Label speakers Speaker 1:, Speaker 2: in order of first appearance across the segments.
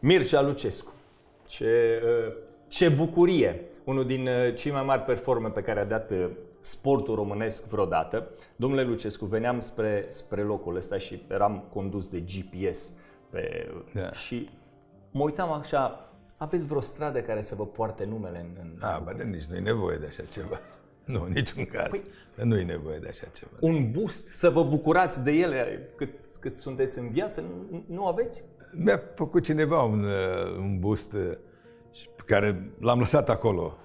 Speaker 1: Mircea Lucescu. Ce bucurie! Unul din cei mai mari performe pe care a dat sportul românesc vreodată. Domnule Lucescu, veneam spre locul ăsta și eram condus de GPS. Și mă uitam așa, aveți vreo stradă care să vă poarte numele în
Speaker 2: nici nu e nevoie de așa ceva. Nu, în niciun caz. Păi, nu e nevoie de așa ceva.
Speaker 1: Un boost, să vă bucurați de ele cât sunteți în viață, nu aveți?
Speaker 2: Mi-a făcut cineva un boost pe care l-am lăsat acolo,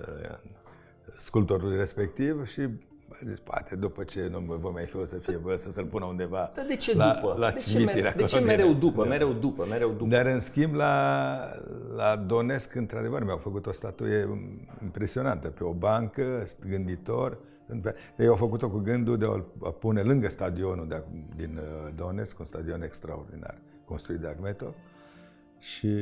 Speaker 2: sculptorul respectiv, și a zis, poate după ce nu vă mai fi o să fie vă să-l pună undeva.
Speaker 1: Dar de ce după? De ce mereu după, mereu după?
Speaker 2: Dar în schimb la Donesc, într-adevăr, mi-au făcut o statuie impresionantă pe o bancă, gânditor. Ei au făcut-o cu gândul de a pune lângă stadionul din Donesc, un stadion extraordinar, construit de Akhmetov, și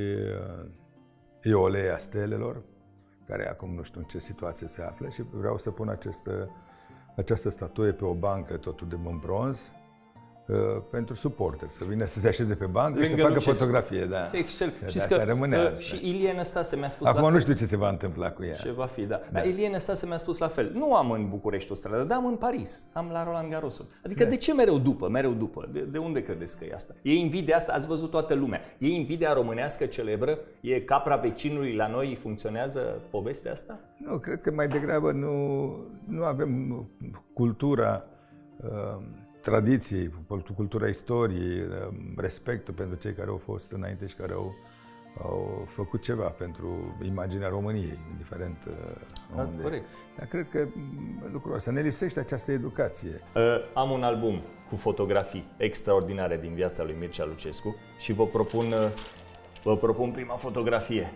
Speaker 2: Eolea Stelelor, care acum nu știu în ce situație se află, și vreau să pun această statuie pe o bancă, totul de în bronz, pentru suporteri, să vină să se așeze pe bancă și să facă fotografie. Da.
Speaker 1: Excel. Știți că și Ilie Năstase mi-a spus
Speaker 2: acum nu știu ce se va întâmpla cu ea.
Speaker 1: Ce va fi, da. Dar Ilie Năstase mi-a spus la fel. Nu am în București o stradă, dar am în Paris. Am la Roland Garrosul. Adică de ce mereu după? De unde credeți că e asta? E invidia asta, ați văzut toată lumea. E invidia românească celebră? E capra vecinului la noi? Funcționează povestea asta?
Speaker 2: Nu, cred că mai degrabă nu avem cultura tradiției, cultura istoriei, respectul pentru cei care au fost înainte și care au făcut ceva pentru imaginea României, indiferent unde.
Speaker 1: Corect.
Speaker 2: Dar cred că lucrul ăsta ne lipsește această educație.
Speaker 1: Am un album cu fotografii extraordinare din viața lui Mircea Lucescu și vă propun prima fotografie.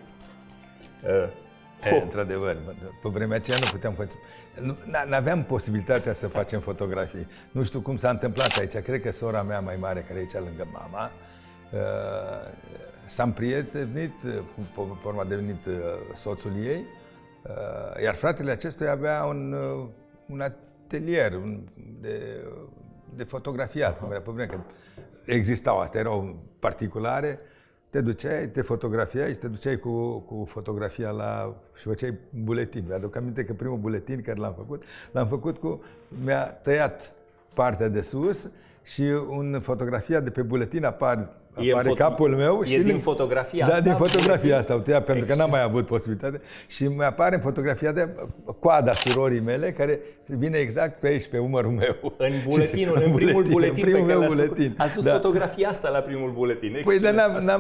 Speaker 2: Într-adevăr, pe vremea aceea nu puteam face. Nu aveam posibilitatea să facem fotografii. Nu știu cum s-a întâmplat aici. Cred că sora mea mai mare, care e aici lângă mama, s-a împrietenit, pe urmă a devenit soțul ei, iar fratele acestuia avea un atelier de fotografiat. Pe vremea că existau astea, erau particulare. Te duceai, te fotografiai și te duceai cu fotografia și făceai buletin. Mi-aduc aminte că primul buletin care l-am făcut mi-a tăiat partea de sus și în fotografia de pe buletin apare capul meu.
Speaker 1: E din fotografia asta?
Speaker 2: Da, din fotografia asta, pentru că n-am mai avut posibilitate. Și mi apare în fotografia de coada surorii mele, care vine exact pe aici, pe umărul meu.
Speaker 1: În buletinul, în primul buletin pe care buletin. Ați dus fotografia asta la primul buletin.
Speaker 2: Păi, dar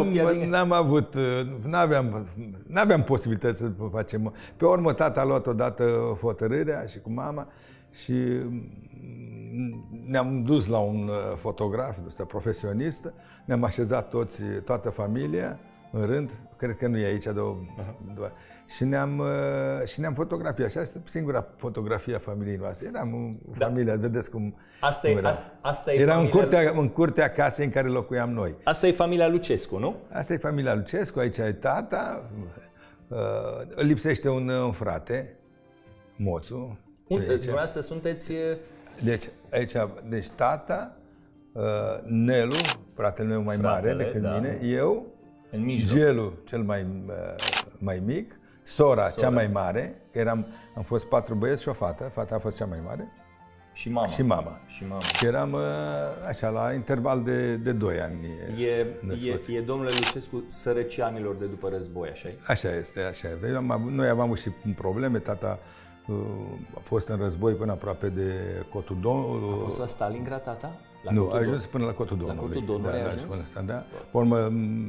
Speaker 2: n-aveam posibilități să facem. Pe urmă, tata a luat odată hotărârea și cu mama și ne-am dus la un fotograf, profesionist, ne-am așezat toată familia în rând, cred că nu e aici, și ne-am fotografiat. Și asta e singura fotografie a familiei noastre. Eram familia, vedeți cum
Speaker 1: asta e
Speaker 2: era în curtea casei în care locuiam noi.
Speaker 1: Asta e familia Lucescu, nu?
Speaker 2: Asta e familia Lucescu, aici e tata, lipsește un frate, Moțu.
Speaker 1: Dumneavoastră sunteți...
Speaker 2: Deci tata, Nelu, fratele meu mai mare decât mine, eu, Gelu, cel mai mic, sora cea mai mare, că am fost 4 băieți și o fată, fata a fost cea mai mare, și mama. Și eram așa, la interval de 2 ani
Speaker 1: E domnule Lucescu sărăcianilor de după război, așa-i?
Speaker 2: Așa este. Noi am avut și probleme, tata a fost în război până aproape de Cotul Donului.
Speaker 1: A fost la Stalingrad, tata?
Speaker 2: Nu, a ajuns până la Cotul Donului.
Speaker 1: La Cotul Donului a ajuns?
Speaker 2: Da. Pe urmă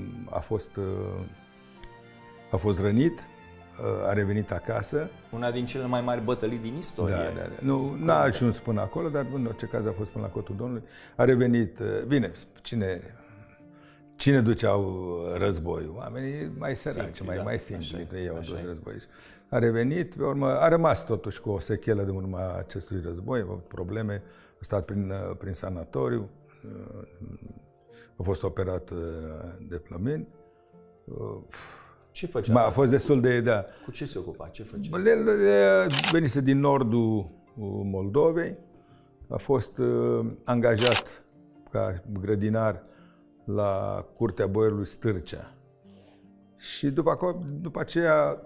Speaker 2: a fost rănit, a revenit acasă.
Speaker 1: Una din cele mai mari bătălii din istorie.
Speaker 2: Da. N-a ajuns până acolo, dar în orice caz a fost până la Cotul Donului. A revenit, bine, cine duceau războiul? Oamenii mai săraci, mai simpli, ei au dus război. A revenit, pe urmă, a rămas totuși cu o sechelă de urma acestui război, a avut probleme, a stat prin sanatoriu, a fost operat de plămâni.
Speaker 1: Ce făcea?
Speaker 2: A fost destul de... Da.
Speaker 1: Cu ce se ocupa? Ce făcea?
Speaker 2: Venise din nordul Moldovei, a fost angajat ca grădinar la curtea boierului Stârcea. Și după aceea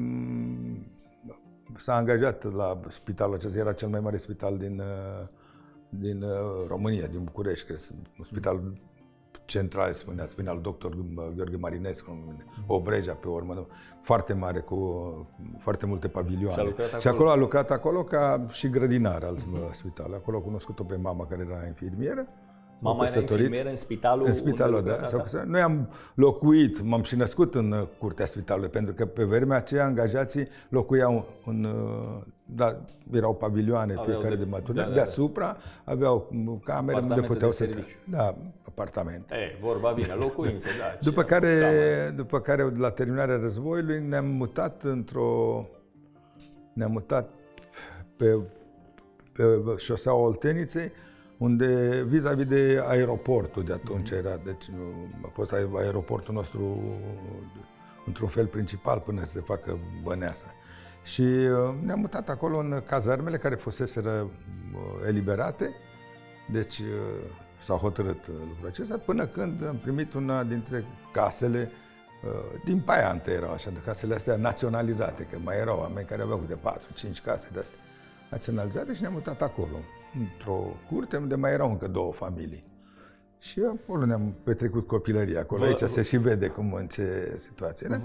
Speaker 2: s-a angajat la spitalul acesta, era cel mai mare spital din România, din București, cred, un spital central, spunea Spinal Doctor Gheorghe Marinescu, Obreja pe urmă, foarte mare, cu foarte multe pavilioane. Și acolo a lucrat acolo ca și grădinar al spitalului. Acolo a cunoscut-o pe mama care era infirmieră.
Speaker 1: Mama era infirmieră în spitalul?
Speaker 2: În spitalul, da. Noi am locuit, m-am și născut în curtea spitalului, pentru că pe vremea aceea angajații locuiau da, erau pavilioane fiecare de maturitate, deasupra aveau camere unde puteau să... Da, apartamente.
Speaker 1: Vorba bine, locuințe, da.
Speaker 2: După care, la terminarea războiului, ne-am mutat pe șoseaua Olteniței, unde vis-a-vis de aeroportul de atunci era, deci a fost aeroportul nostru într-un fel principal până să se facă Băneasa. Și ne-am mutat acolo în cazarmele care fuseseră eliberate, deci s-a hotărât lucrul acesta, până când am primit una dintre casele din Paiantă erau așa, de casele astea naționalizate, că mai erau oameni care aveau de 4-5 case de astea naționalizate și ne-am mutat acolo, într-o curte unde mai erau încă 2 familii. Și acolo ne-am petrecut copilăria, acolo aici se și vede în ce situație.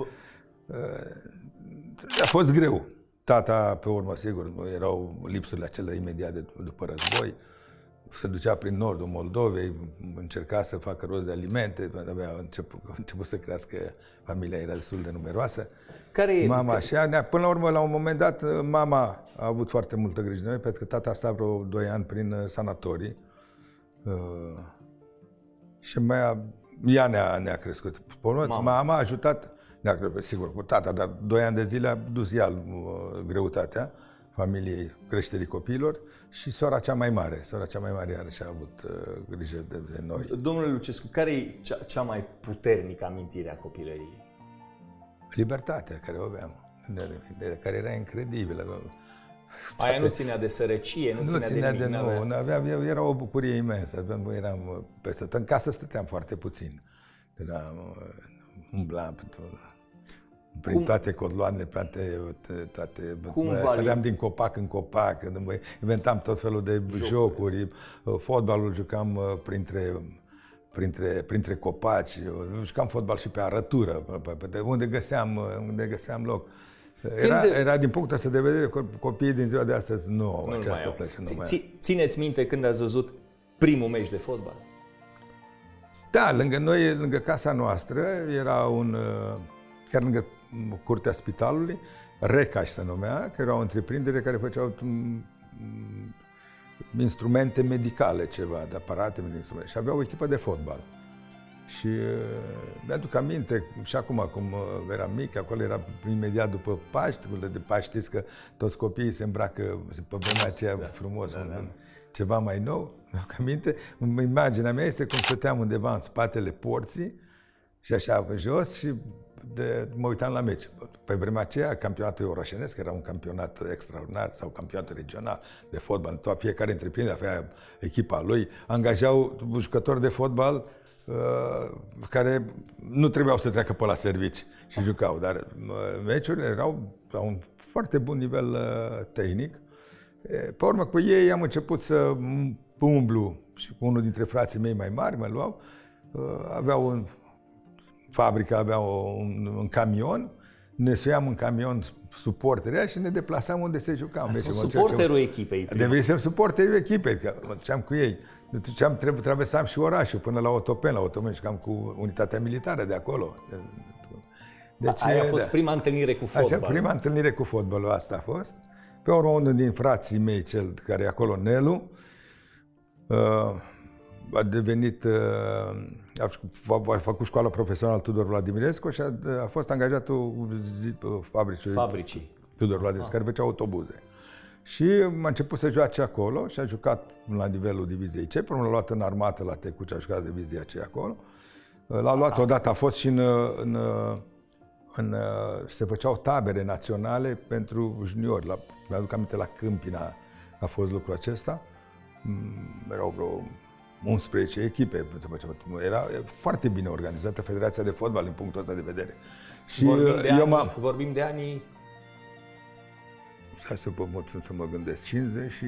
Speaker 2: A fost greu. Tata, pe urmă, sigur, erau lipsurile acelea imediat după război. Se ducea prin nordul Moldovei, încerca să facă rost de alimente, a început să crească, familia era destul de numeroasă. Mama până la urmă, la un moment dat, mama a avut foarte multă grijă de noi, pentru că tata a stat vreo 2 ani prin sanatorii. Și ea ne-a crescut. Mama a ajutat, sigur, cu tata, dar 2 ani de zile a dus ea greutatea familiei, creșterii copiilor, și sora cea mai mare iarăși a avut grijă de noi.
Speaker 1: Domnule Lucescu, care e cea mai puternică amintire a copilăriei?
Speaker 2: Libertatea care o aveam, care era incredibilă.
Speaker 1: Aia nu ținea de sărăcie, nu ținea de nimic.
Speaker 2: Era o bucurie imensă. Eram peste tot. În casă stăteam foarte puțin. Umblam prin toate codloanele, toate săream din copac în copac, inventam tot felul de jocuri, fotbalul jucam printre copaci, jucam fotbal și pe arătură, unde găseam loc. Era din punctul ăsta de vedere, copiii din ziua de astăzi nu au această plăcere.
Speaker 1: Țineți minte când ați văzut primul meci de fotbal?
Speaker 2: Da, lângă noi, lângă casa noastră, era chiar lângă curtea spitalului, Recaș se numea, care era o întreprindere care făceau instrumente medicale, ceva, de aparate medicale, și avea o echipă de fotbal. Și mi-aduc aminte, și acum, cum eram mic, acolo era imediat după Paști, de Paști, știți că toți copiii se îmbracă pe vremea aceea frumos, ceva mai nou. Mi-aduc aminte, imaginea mea este cum stăteam undeva în spatele porții și așa jos și mă uitam la meci. Pe vremea aceea, campionatul Euroșenesc era un campionat extraordinar, sau campionatul regional de fotbal. Fiecare întreprindere avea echipa lui, angajau jucători de fotbal care nu trebuiau să treacă pe la servici și jucau, dar meciurile erau la un foarte bun nivel tehnic. Pe urmă, cu ei am început să umblu și cu unul dintre frații mei mai mari mă luau. Aveau fabrica avea un camion, ne suiam în camion suporterii și ne deplasam unde se jucam.
Speaker 1: Ați fost suporterul echipei.
Speaker 2: Devenisem suporterul echipei, că mergeam cu ei. Traversam și orașul până la Otopeni, jucam cu unitatea militară de acolo.
Speaker 1: Deci, aia a fost prima întâlnire cu fotbal.
Speaker 2: Așa, prima întâlnire cu fotbalul, asta a fost. Pe urmă, unul din frații mei, cel care e acolo, Nelu, a devenit, a făcut școala profesională Tudor Vladimirescu și a fost angajatul fabricii Tudor Vladimirescu, care făcea autobuze. Și a început să joace acolo și a jucat la nivelul diviziei C, până l-a luat în armată la Tecuci, a jucat divizia C acolo. L-a luat odată, a fost și se făceau tabere naționale pentru juniori. Mi-aduc aminte, la Câmpina a fost lucrul acesta. Erau vreo 11 echipe. Era foarte bine organizată Federația de Fotbal din punctul ăsta de vedere. Și
Speaker 1: vorbim de anii...
Speaker 2: Hai să mă gândesc, 50 și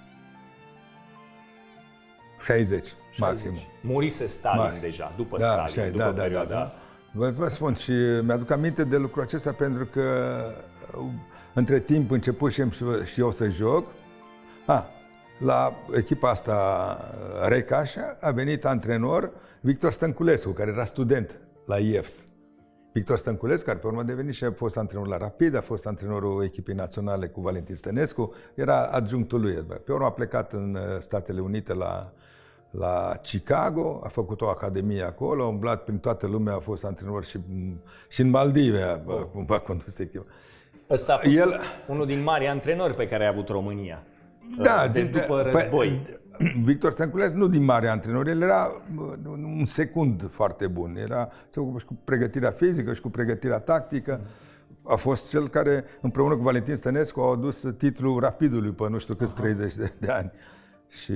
Speaker 2: 60 maxim.
Speaker 1: Murise Stalin deja, după Stalin, după perioada...
Speaker 2: Vă spun și mi-aduc aminte de lucrul acesta pentru că între timp începusem și eu să joc. La echipa asta Recaș a venit antrenor Victor Stănculescu, care era student la IEFS. Victor Stănculescu, care pe urmă a devenit și a fost antrenor la Rapid, a fost antrenorul echipei naționale cu Valentin Stănescu, era adjunctul lui. Pe urmă a plecat în Statele Unite la Chicago, a făcut o academie acolo, a umblat prin toată lumea, a fost antrenor și în Maldive a condus echipa.
Speaker 1: Ăsta a fost unul din mari antrenori pe care a avut România.
Speaker 2: Da,
Speaker 1: după război.
Speaker 2: Victor Stănculescu nu din mare antrenor, el era un secund foarte bun. Se ocupa și cu pregătirea fizică și cu pregătirea tactică. A fost cel care, împreună cu Valentin Stănescu, a adus titlul Rapidului pe nu știu câți 30 de ani. Și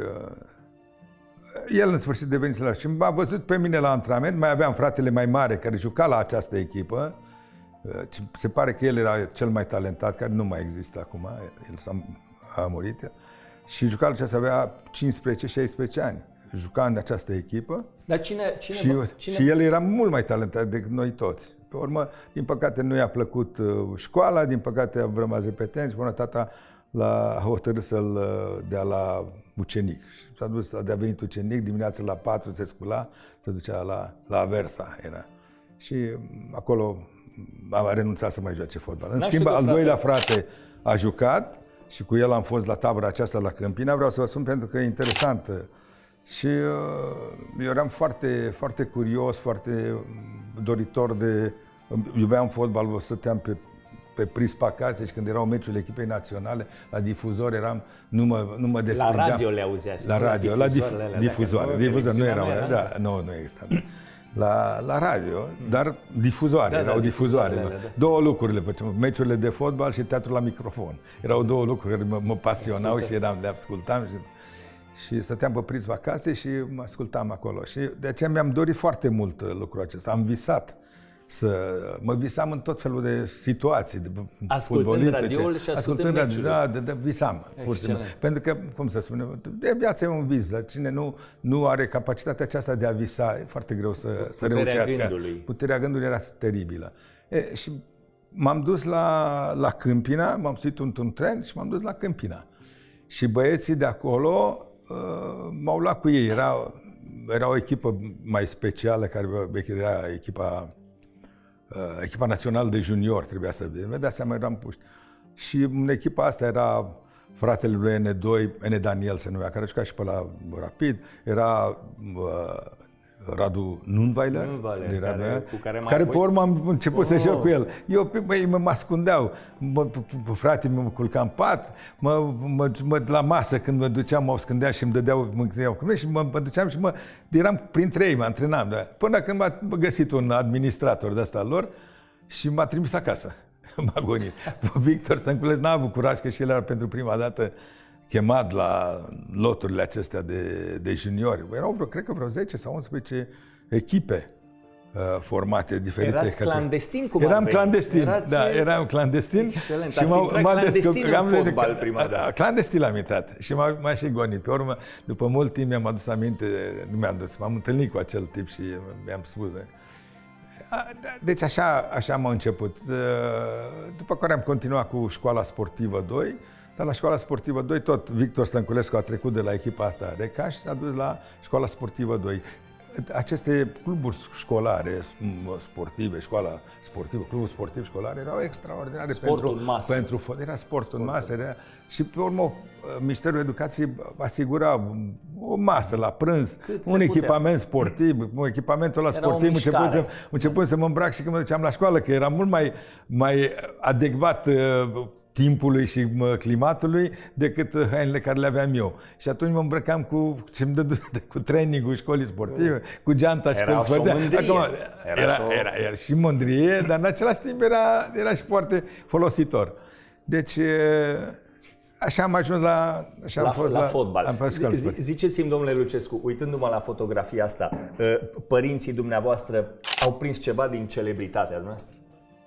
Speaker 2: el în sfârșit devenise la... Și m-a văzut pe mine la antrenament, mai aveam fratele mai mare care juca la această echipă. Se pare că el era cel mai talentat, care nu mai există acum, el a murit. Și juca la ce avea 15-16 ani. Juca în această echipă.
Speaker 1: Dar cine...
Speaker 2: Și el era mult mai talentat decât noi toți. Pe urmă, din păcate, nu i-a plăcut școala, din păcate a rămas repetent și până tata l-a hotărât să-l dea la ucenic. Și s-a dus, a devenit ucenic, dimineața la 4 se scula, se ducea la Aversa. Era. Și acolo a renunțat să mai joace fotbal. În schimb, al doilea frate a jucat și cu el am fost la tabăra aceasta la Câmpina. Vreau să vă spun pentru că e interesantă. Și eu eram foarte, foarte curios, foarte doritor de... Iubeam fotbalul, stăteam pe prispa casei și când erau meciurile echipei naționale, la difuzor eram, nu mă desprindeam.
Speaker 1: La radio le auzeați.
Speaker 2: La radio, la difuzoare. Difuzoare, nu erau, nu exista. La radio, dar difuzoare, erau difuzoare. Două lucruri, meciurile de fotbal și teatrul la microfon. Erau două lucruri care mă pasionau și le ascultam și stăteam pe prisma casei și mă ascultam acolo. Și de aceea mi-am dorit foarte mult lucrul acesta. Am visat mă visam în tot felul de situații.
Speaker 1: Ascultând radioul și ascultând meciurile.
Speaker 2: Da, visam. Pentru că, cum să spunem, de viața e un vis, dar cine nu are capacitatea aceasta de a visa, e foarte greu să reușească. Puterea gândului era teribilă. Și m-am dus la Câmpina, m-am suit într-un tren și m-am dus la Câmpina. Și băieții de acolo m-au luat cu ei. Era o echipă mai specială, care era echipa națională de junior, trebuia să vedem. Vă dați seama, eram puși. Și în echipa asta era fratele lui N2, N. Daniel se numea, care juca și pe la Rapid. Era Radu Nunweiler, care pe urmă am început să joc cu el. Eu, mă ascundeau. Fratele mă culca în pat, la masă când mă duceam, mă ascundeam și îmi dădeau și mă duceam și eram printre ei, mă antrenam. Da. Până când m-a găsit un administrator de ăsta lor și m-a trimis acasă. M-a gonit. Victor Stănculescu n-a avut curaj, că și el era pentru prima dată chemat la loturile acestea de juniori. Erau, cred că vreo 10 sau 11 echipe formate diferite.
Speaker 1: Erați clandestin cum
Speaker 2: eram clandestin, eram clandestin.
Speaker 1: Excelent, și ați intrat clandestin în fotbal prima dată.
Speaker 2: Da, clandestin l-am intrat și m-a și gonit. Pe urmă, după mult timp mi-am adus aminte, m-am întâlnit cu acel tip și mi-am spus. Deci așa m-a început. După care am continuat cu școala sportivă 2, dar la școala sportivă 2 tot Victor Stănculescu a trecut de la echipa asta Recaș și s-a dus la școala sportivă 2. Aceste cluburi școlare sportive, școala sportivă, clubul sportiv școlar erau extraordinare era sportul în masă. Și pe urmă Ministerul Educației asigura o masă la prânz, un echipament sportiv, echipamentul ăla sportiv, începând să mă îmbrac și când mă duceam la școală, că era mult mai adecvat timpului și climatului decât hainele care le aveam eu. Și atunci mă îmbrăcam cu trainingul școlii sportive, cu geanta școlii sportive. Era și mândrie, dar în același timp era și foarte folositor. Deci Așa am ajuns la... Așa am fost
Speaker 1: la fotbal.
Speaker 2: Ziceți-mi,
Speaker 1: domnule Lucescu, uitându-mă la fotografia asta, părinții dumneavoastră au prins ceva din celebritatea noastră?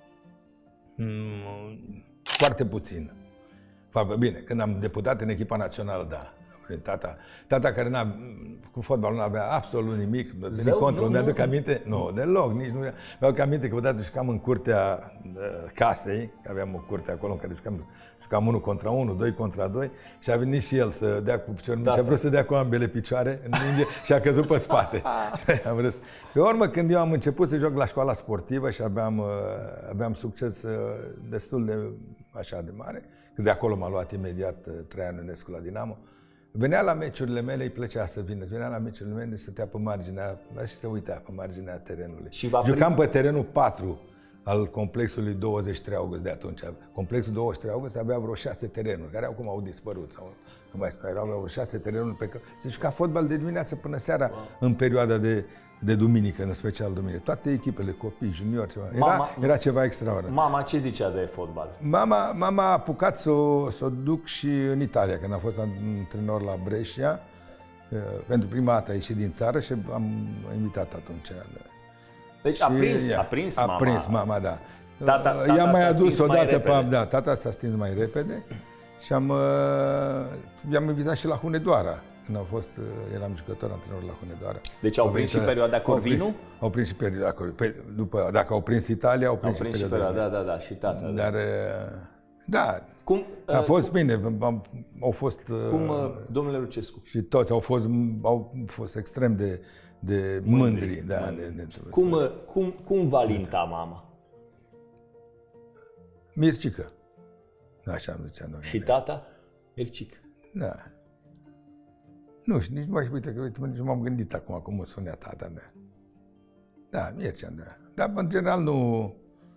Speaker 2: Foarte puțin. Foarte bine. Când am deputat în echipa națională, da. Tata care cu fotbalul nu avea absolut nimic. Din contră, mi-aduc aminte? Nu, deloc. Nici nu. Mi-aduc aminte că odată jucam în curtea casei, că aveam o curte acolo în care jucam 1 contra 1, 2 contra 2 și a venit și el să dea cu piciorul și a vrut să dea cu ambele picioare în minge și a căzut pe spate. Am râs. Pe urmă, când eu am început să joc la școala sportivă și aveam succes destul de așa de mare, că de acolo m-a luat imediat Traian Ionescu la Dinamo. Venea la meciurile mele, îi plăcea să vină. Venea la meciurile mele și stătea pe marginea, și se uita pe marginea terenului. Și jucam pe terenul 4 al complexului 23 august de atunci. Complexul 23 august avea vreo 6 terenuri, care acum au dispărut. Sau nu mai erau vreo 6 terenuri pe care se juca fotbal de dimineață până seara, în perioada de duminică, în special duminică. Toate echipele, copii, juniori, ceva. Era ceva extraordinar.
Speaker 1: Mama ce zicea de fotbal?
Speaker 2: Mama a apucat să o duc și în Italia, când am fost antrenor la Brescia. Pentru prima dată a ieșit din țară și am invitat atunci.
Speaker 1: Deci a prins mama.
Speaker 2: A prins mama, da.
Speaker 1: Tata
Speaker 2: i-am mai adus odată
Speaker 1: pe...
Speaker 2: tata s-a stins mai repede și i-am invitat și la Hunedoara. Când eram jucător antrenor la Hunedoara.
Speaker 1: Deci au prins și perioada Corvinu?
Speaker 2: Au prins și perioada Corvinu. După, dacă au prins Italia, au prins și perioada.
Speaker 1: Da, și tata.
Speaker 2: Dar, da, a fost bine. Au fost...
Speaker 1: domnule Lucescu?
Speaker 2: Și toți au fost extrem de mândri. Da,
Speaker 1: cum va linta mama?
Speaker 2: Mircică. Așa îmi zicea noi.
Speaker 1: Și tata? Mircică.
Speaker 2: Da. Nu știu, nici nu mai uite, că nici m-am gândit acum cum o spunea tata mea. Da, Mircea, da. Dar, în general, nu...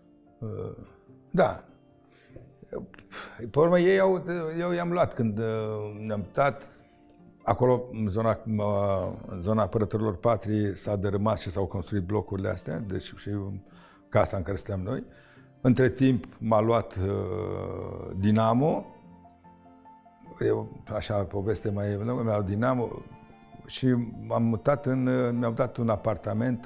Speaker 2: Da. Pe urmă, eu i-am luat când ne-am mutat. Acolo, în zona apărătorilor patrii, s-a dărâmat și s-au construit blocurile astea, deci și casa în care stăm noi. Între timp, m-a luat Dinamo. Așa, poveste mai lungă, mi-au Dinamo și mi-au dat un apartament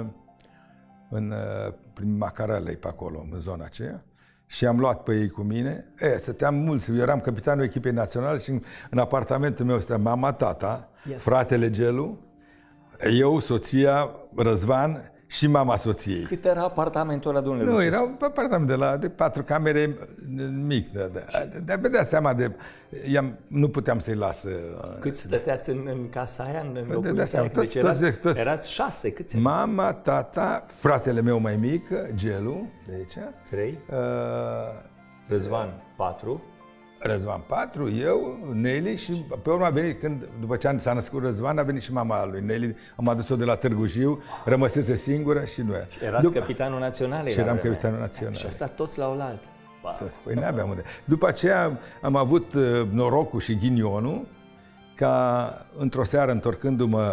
Speaker 2: prin Macarelei, pe acolo, în zona aceea. Și am luat pe ei cu mine. Stăteam mulți, eu eram capitanul echipei naționale și în apartamentul meu stătea mama, tata, fratele Gelu, eu, soția, Răzvan și mama soției.
Speaker 1: Cât era apartamentul ăla, domnule Lucescu?
Speaker 2: Nu, era un apartament de 4 camere mic. Dar vedea seama nu puteam să-i las.
Speaker 1: Cât stăteați în casa aia, în locuința?
Speaker 2: Toți.
Speaker 1: Erați 6, câți?
Speaker 2: Mama, tata, fratele meu mai mic, Gelu, de aici.
Speaker 1: 3. Răzvan, 4.
Speaker 2: Răzvan 4, eu, Nelly și pe urmă a venit, după ce s-a născut Răzvan, a venit și mama lui Nelly, am adus-o de la Târgu Jiu, rămăsese singură și nu.
Speaker 1: Și erați capitanul național?
Speaker 2: Și eram capitanul național.
Speaker 1: Și asta toți la oaltă.
Speaker 2: Păi n-aveam unde. După aceea am avut norocul și ghinionul ca într-o seară, întorcându-mă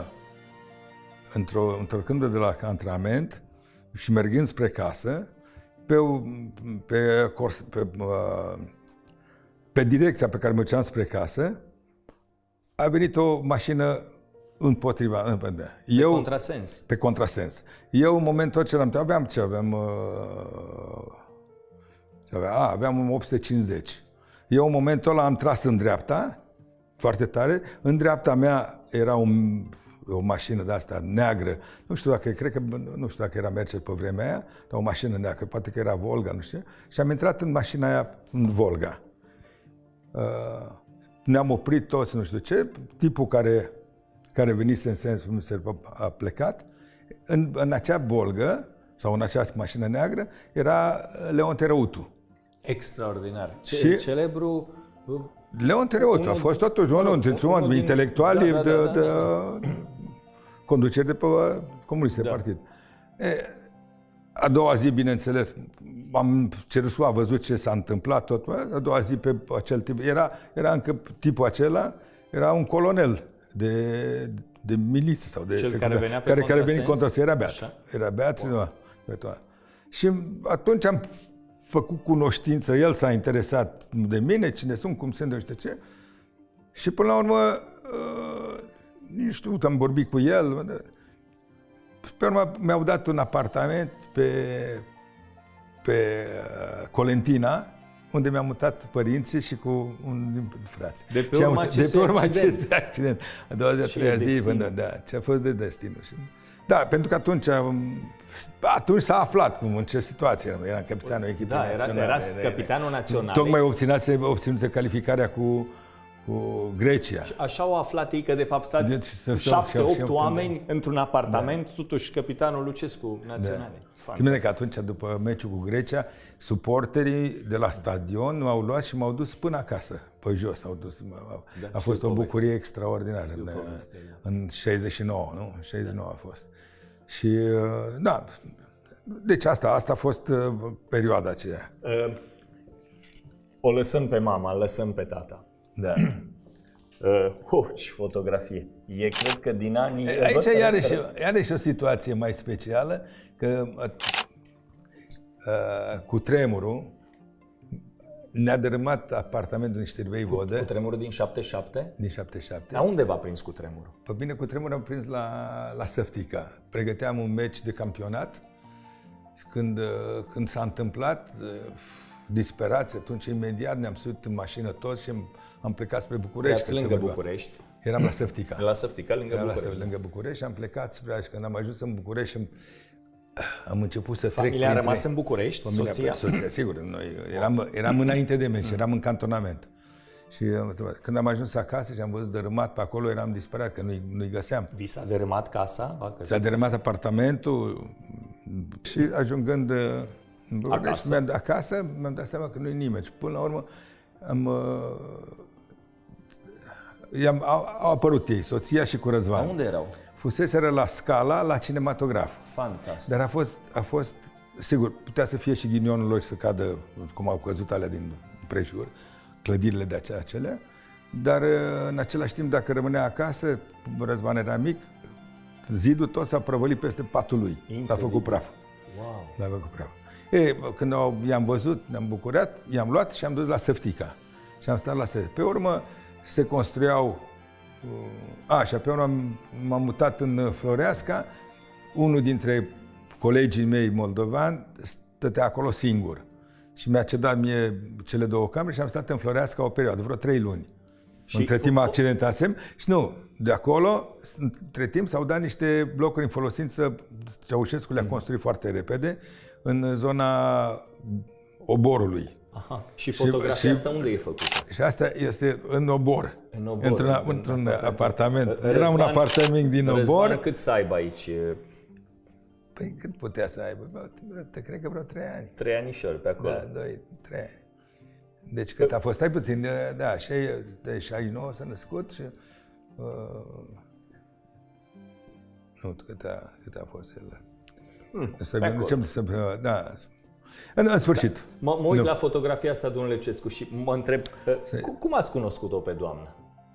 Speaker 2: de la antrenament și mergând spre casă, pe direcția pe care mă duceam spre casă, a venit o mașină împotriva.
Speaker 1: Contrasens.
Speaker 2: Pe contrasens. Eu, în momentul acela, aveam 850. Eu, în momentul ăla, am tras în dreapta, foarte tare. În dreapta mea era o mașină de asta neagră. Nu știu dacă era Mercedes pe vremea aia, dar o mașină neagră, poate că era Volga, nu știu. Și am intrat în mașina aia, în Volga. Ne-am oprit toți, nu știu ce, tipul care venise în sensul a plecat. În acea Volgă, sau în acea mașină neagră, era Leon Terăutu.
Speaker 1: Extraordinar. Celebru...
Speaker 2: Leon Terăutu a fost totuși unul dintre intelectuali de conducere de pe comuniste, partid. A doua zi, bineînțeles, am cerut, a văzut ce s-a întâmplat tot. A doua zi pe acel tip, era încă tipul acela, era un colonel de miliție sau de
Speaker 1: cel care venea pe
Speaker 2: care venea contra, era beat. Era beat, și atunci am făcut cunoștință, el s-a interesat de mine, cine sunt, cum sunt, nu știu ce. Și până la urmă, nu știu, am vorbit cu el. Pe urmă mi-au dat un apartament pe Colentina, unde mi-am mutat părinții și cu un din frați.
Speaker 1: De pe urma acestui
Speaker 2: accident. A doua zi, a treia zi, ce a fost de destinul. Da, pentru că atunci s-a aflat în ce situație era capitanul echipei naționale.
Speaker 1: Era capitanul național.
Speaker 2: Tocmai obținuse calificarea cu Grecia.
Speaker 1: Și așa au aflat ei că de fapt stați 7-8 oameni într-un apartament, totuși capitanul Lucescu naționale.
Speaker 2: Țin minte că atunci, după meciul cu Grecia, suporterii de la stadion m-au luat și m-au dus până acasă, pe jos au dus. A fost o bucurie extraordinară în 69, nu? În 69 a fost. Și, da, deci asta a fost perioada aceea.
Speaker 1: O lăsăm pe mama, lăsăm pe tata.
Speaker 2: Da.
Speaker 1: Ce fotografie. Cred că din anii...
Speaker 2: Aici iarăși o situație mai specială, că cu tremurul ne-a dărâmat apartamentul niște vei vodă.
Speaker 1: Cu tremurul din 77?
Speaker 2: Din 77.
Speaker 1: Dar unde v-a prins cu tremurul?
Speaker 2: Păi bine, cu tremurul am prins la Săftica. Pregăteam un meci de campionat și când s-a întâmplat, disperați, atunci imediat ne-am suit în mașină toți și am plecat spre București.
Speaker 1: Erați lângă București?
Speaker 2: Eram la Săftica.
Speaker 1: La Săftica,
Speaker 2: lângă București și am plecat spre și când am ajuns în București am început să trec.
Speaker 1: Familia a rămas în București? Soția,
Speaker 2: sigur. Noi eram înainte de meci, eram în cantonament. Și când am ajuns acasă și am văzut dărâmat pe acolo, eram disperat că nu-i găseam.
Speaker 1: Vi s-a dărâmat casa?
Speaker 2: S-a dărâmat apartamentul și ajungând în București, acasă mi-am dat seama că nu-i nimeni. Și până la urmă au apărut ei, soția și cu Răzvan.
Speaker 1: Dar unde erau?
Speaker 2: Fuseseră la Scala, la cinematograf.
Speaker 1: Fantastic.
Speaker 2: Dar a fost, sigur, putea să fie și ghinionul lor să cadă, cum au căzut alea din prejur, clădirile de acelea, dar în același timp, dacă rămânea acasă, Răzvan era mic, zidul tot s-a prăvălit peste patul lui. L-a făcut praf.
Speaker 1: Wow.
Speaker 2: L-a făcut praf. Când i-am văzut, ne-am bucurat, i-am luat și am dus la Săftica. Și am stat la Săftica. Pe urmă se construiau... și pe urmă m-am mutat în Floreasca. Unul dintre colegii mei moldovani stătea acolo singur. Și mi-a cedat mie cele două camere și am stat în Floreasca o perioadă, vreo 3 luni. Și între timp accidentasem și de acolo, între timp s-au dat niște blocuri în folosință, Ceaușescu le-a construit foarte repede, în zona Oborului.
Speaker 1: Aha. Și fotografia asta unde e făcută?
Speaker 2: Și asta este în Obor, într-un apartament. Era un apartament din Obor.
Speaker 1: Răzvan, cât să aibă aici?
Speaker 2: Păi cât putea să aibă? Cred că vreo 3 ani.
Speaker 1: 3 anișori pe acolo.
Speaker 2: Da, 3 ani. Deci cât a fost? Stai puțin, de 69 s-a născut și... nu, cât a fost el? Da. În sfârșit.
Speaker 1: Mă uit la fotografia asta, domnule Lucescu, și mă întreb, cum ați cunoscut-o pe doamnă?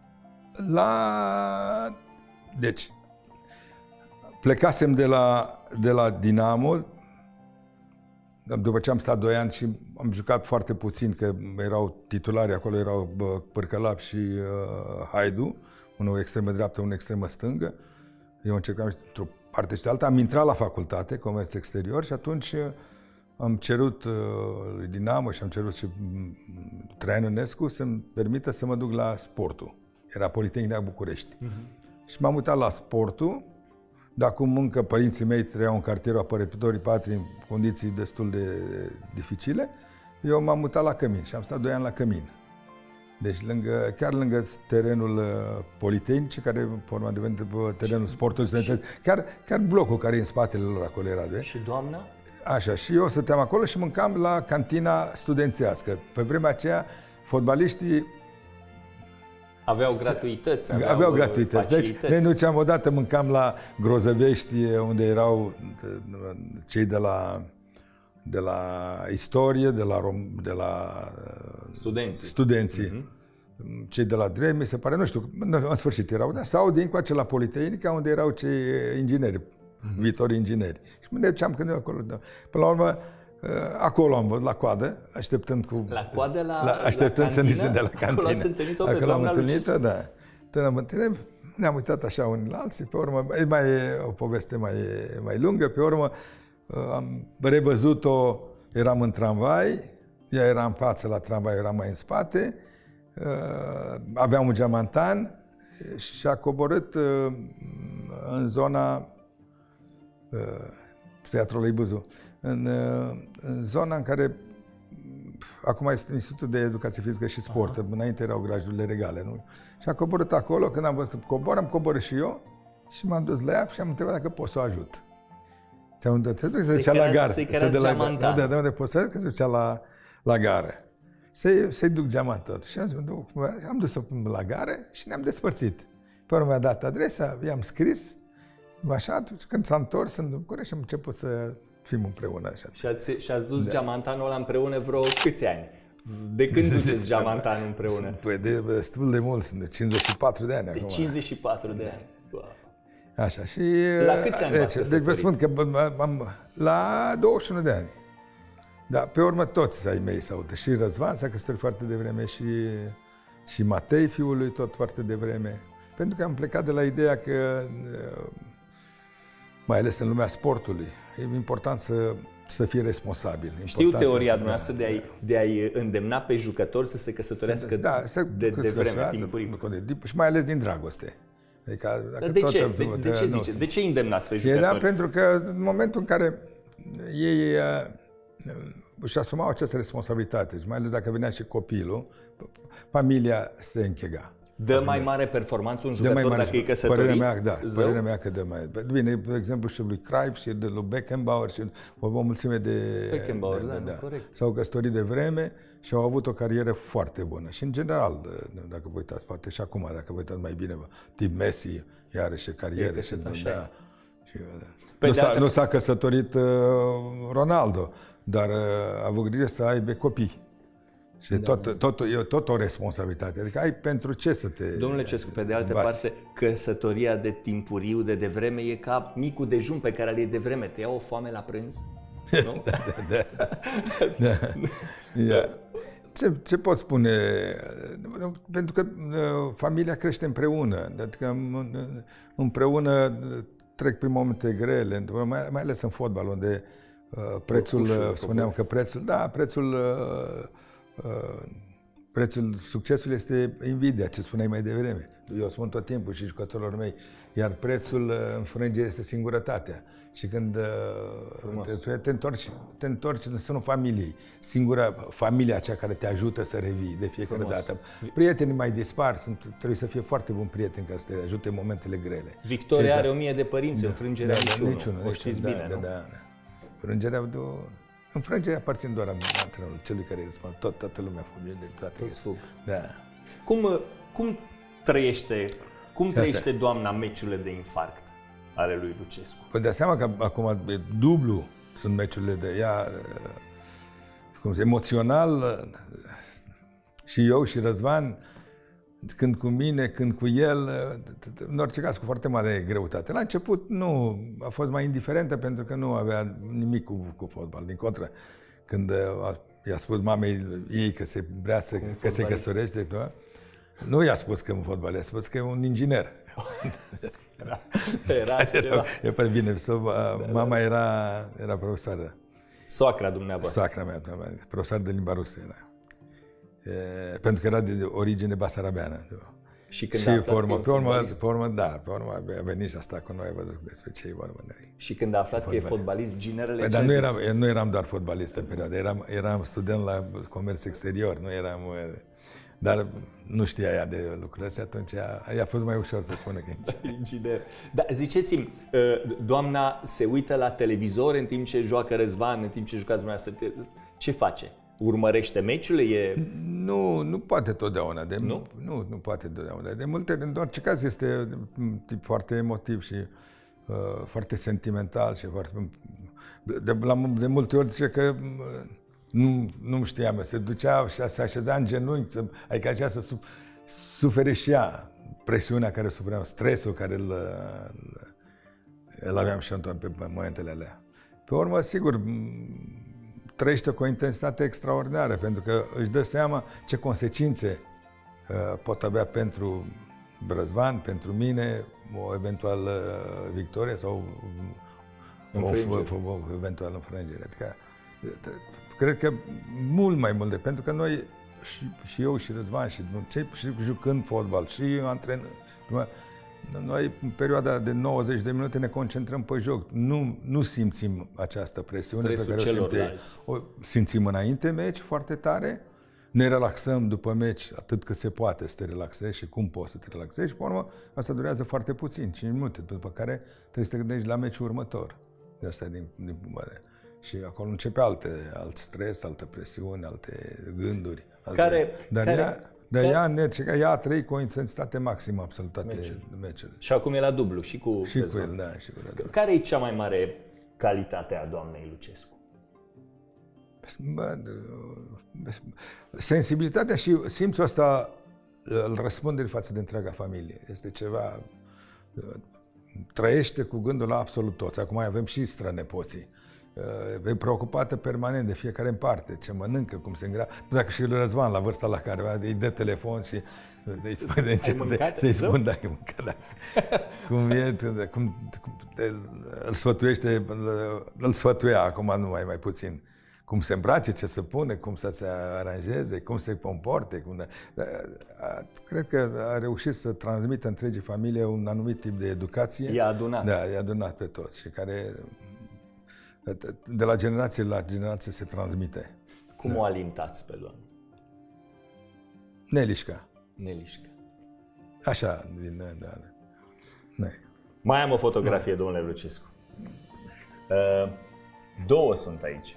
Speaker 2: Deci, plecasem de la Dinamo, după ce am stat 2 ani și am jucat foarte puțin, că erau titulari acolo, erau Pârcălap și Haidu, unul extremă dreaptă, unul extremă stângă. Eu încercam într-o parte și de alta. Am intrat la facultate, comerț exterior, și atunci am cerut lui Dinamo și am cerut și Traian Ionescu să-mi permită să mă duc la Sportul. Era Politehnica București. Și m-am mutat la Sportul, dar cum încă părinții mei trăiau în cartierul Apărătorii Patriei în condiții destul de dificile, eu m-am mutat la Cămin și am stat 2 ani la Cămin. Deci chiar lângă terenul Politehnicii, care pe urmă a devenit terenul Sportului Studențesc, chiar blocul care e în spatele lor acolo era. De?
Speaker 1: Și doamna?
Speaker 2: Așa, și eu stăteam acolo și mâncam la cantina studențească. Pe vremea aceea, fotbaliștii
Speaker 1: aveau gratuități,
Speaker 2: aveau gratuități. Deci, noi nu duceam odată, mâncam la Grozăvești, unde erau cei de la istorie, de la studenții. Cei de la drept, mi se pare, nu știu, în sfârșit erau, sau din coace la Politehnica, unde erau cei ingineri, viitori ingineri. Și mă duceam când eu acolo. Până la urmă, Acolo am văzut, la coadă, așteptând cu...
Speaker 1: La coadă
Speaker 2: așteptând
Speaker 1: la
Speaker 2: să ni se
Speaker 1: cantină?
Speaker 2: dea la cantină.
Speaker 1: Acolo ați întâlnit-o pe
Speaker 2: Acolo am
Speaker 1: doamna
Speaker 2: întâlnit-o,
Speaker 1: Lucescu?
Speaker 2: da. Tână întâlnit, ne-am uitat așa unii la alții, pe urmă, e o poveste mai lungă, pe urmă am revăzut-o, eram în tramvai, ea era în față la tramvai, eram mai în spate, aveam un geamantan și a coborât în zona teatrului Buzu, în zona în care acum este Institutul de Educație Fizică și Sport, înainte erau grajdurile regale, nu? Și a coborât acolo, când am văzut să cobor, am coborât și eu și m-am dus la ea și am întrebat dacă pot să o ajut. Se ducea la gară. De unde pot să că se ducea la gară. Să-i duc geamantul. Și am dus-o la gară și ne-am despărțit. Pe urmă mi-a dat adresa, i-am scris, așa, când s-a întors în București, am început să fim împreună. Așa.
Speaker 1: Și ați dus geamantanul ăla împreună vreo câți ani? De când duceți geamantanul împreună?
Speaker 2: Păi destul de mult, sunt de 54 de ani acum.
Speaker 1: 54 de ani. Wow.
Speaker 2: Așa, și...
Speaker 1: La câți ani v-ați
Speaker 2: Deci vă spun că la 21 de ani. Da, pe urmă toți ai mei s-au uitat. Și Răzvan s-a căsătorit foarte devreme și Matei, fiul lui, tot foarte devreme. Pentru că am plecat de la ideea că, mai ales în lumea sportului, e important să fie responsabil.
Speaker 1: Știu teoria dumneavoastră de a-i îndemna pe jucători să se căsătorească de vreme timpurii.
Speaker 2: Și mai ales din dragoste. Adică,
Speaker 1: de ce? De ce ziceți? De ce îi îndemnați pe jucători?
Speaker 2: Era pentru că în momentul în care ei își asumau această responsabilitate, mai ales dacă venea și copilul, familia se închega.
Speaker 1: Dă mai mare performanță un jucător dacă e căsătorit?
Speaker 2: Părerea mea că dă mai... Bine, de exemplu și lui Cruyff și de lui Beckenbauer și o mulțime de...
Speaker 1: Beckenbauer, corect.
Speaker 2: S-au căsătorit de vreme și au avut o carieră foarte bună. Și în general, dacă vă uitați, poate și acum, dacă vă uitați mai bine, tip Messi, iarăși carieră și... Nu s-a căsătorit Ronaldo, dar a avut grijă să aibă copii. Și e tot o responsabilitate. Adică ai pentru ce să te...
Speaker 1: Domnule Lucescu, pe de altă parte, căsătoria de timpuriu, de devreme, e ca micul dejun pe care îl iei de vreme. Te ia o foame la prânz? Nu?
Speaker 2: Da. Ce pot spune? Pentru că familia crește împreună. Adică împreună trec prin momente grele, mai ales în fotbal, unde prețul, spuneam că prețul succesului este invidia, ce spuneai mai devreme. Eu spun tot timpul și jucătorilor mei, iar prețul înfrângerii este singurătatea. Și când te întorci în sânul familiei, familia aceea care te ajută să revii de fiecare dată. Prietenii mai dispar, trebuie să fie foarte bun prieten ca să te ajute în momentele grele.
Speaker 1: Victoria are 1000 de părinți, înfrângerea niciunul. O știți bine, nu?
Speaker 2: Înfrângerea aparține doar antrenorului, celui care îi răspunde. Toată lumea fugge de toate.
Speaker 1: Toți fug.
Speaker 2: Da.
Speaker 1: Cum trăiește doamna meciurile de infarct ale lui Lucescu?
Speaker 2: Vă dați seama că acum dublu sunt meciurile de ea, emoțional, și eu și Răzvan, când cu mine, când cu el, în orice caz cu foarte mare greutate. La început nu, a fost mai indiferentă pentru că nu avea nimic cu fotbal. Din contră, când i-a spus mamei ei că se vrea că se căsătorește, nu i-a spus că e un fotbalist, i-a spus că e un inginer.
Speaker 1: Era ceva.
Speaker 2: E bine, mama era profesoară.
Speaker 1: Soacra dumneavoastră.
Speaker 2: Soacra mea, profesoară de limba rusă era. Pentru că era de origine basarabeană.
Speaker 1: Și când a aflat
Speaker 2: pe urmă a venit și a stat cu noi, a văzut despre ce e vorba de ei.
Speaker 1: Și când a aflat că e fotbalist, ginerele
Speaker 2: dar nu eram doar fotbalist în perioada, eram student la comerț exterior, nu eram... Dar nu știa ea de lucrurile astea, atunci a fost mai ușor să spună că e
Speaker 1: inginer. Dar ziceți-mi, doamna se uită la televizor în timp ce joacă Răzvan, în timp ce jucați dumneavoastră, ce face? Urmărește meciurile?
Speaker 2: Nu poate totdeauna. Nu poate totdeauna. De multe ori, în orice caz, este un tip foarte emotiv și foarte sentimental și foarte... De multe ori zice că nu știam, se ducea și se așeza în genunchi, adică aceea să sufere și ea presiunea care sufeream, stresul care îl aveam și eu pe momentele alea. Pe urmă, sigur, trăiește cu o intensitate extraordinară, pentru că își dă seama ce consecințe pot avea pentru Răzvan, pentru mine, o eventuală victorie sau o eventuală înfrângere. Adică, cred că mult mai mult pentru că noi, și eu și Răzvan, și jucând fotbal, și antrenând, noi în perioada de 90 de minute ne concentrăm pe joc. Nu simțim această presiune
Speaker 1: stresul
Speaker 2: pe care o simțim înainte meci foarte tare. Ne relaxăm după meci atât cât se poate să te relaxezi și cum poți să te relaxezi și, pe urmă, asta durează foarte puțin, 5 minute, după care trebuie să te gândești la meciul următor. De asta din și acolo începe alt stres, altă presiune, alte gânduri. Ea a trăit cu o intensitate maximă absolut toate meciurile.
Speaker 1: Și acum e la dublu și cu
Speaker 2: el, da, și cu Răzvan.
Speaker 1: Care e cea mai mare calitate a doamnei Lucescu?
Speaker 2: Sensibilitatea și simțul ăsta îl răspundere față de întreaga familie. Este ceva... Trăiește cu gândul la absolut toți. Acum avem și strănepoții. E preocupată permanent de fiecare în parte, ce mănâncă, cum se îngra. Dacă și lui Răzvan, la vârsta la care îi dă telefon și îi spune să-i spun dacă ai mâncat. Cum îl sfătuia acum mai puțin. Cum se îmbrace, ce să pune, cum să se aranjeze, cum se comporte. Cred că a reușit să transmită întregii familie un anumit tip de educație.
Speaker 1: I-a adunat.
Speaker 2: Da, i-a adunat pe toți și care de la generație la generație se transmite.
Speaker 1: Cum o alintați pe doamnă?
Speaker 2: Nelișca. Așa,
Speaker 1: Mai am o fotografie, domnule Lucescu. Două sunt aici.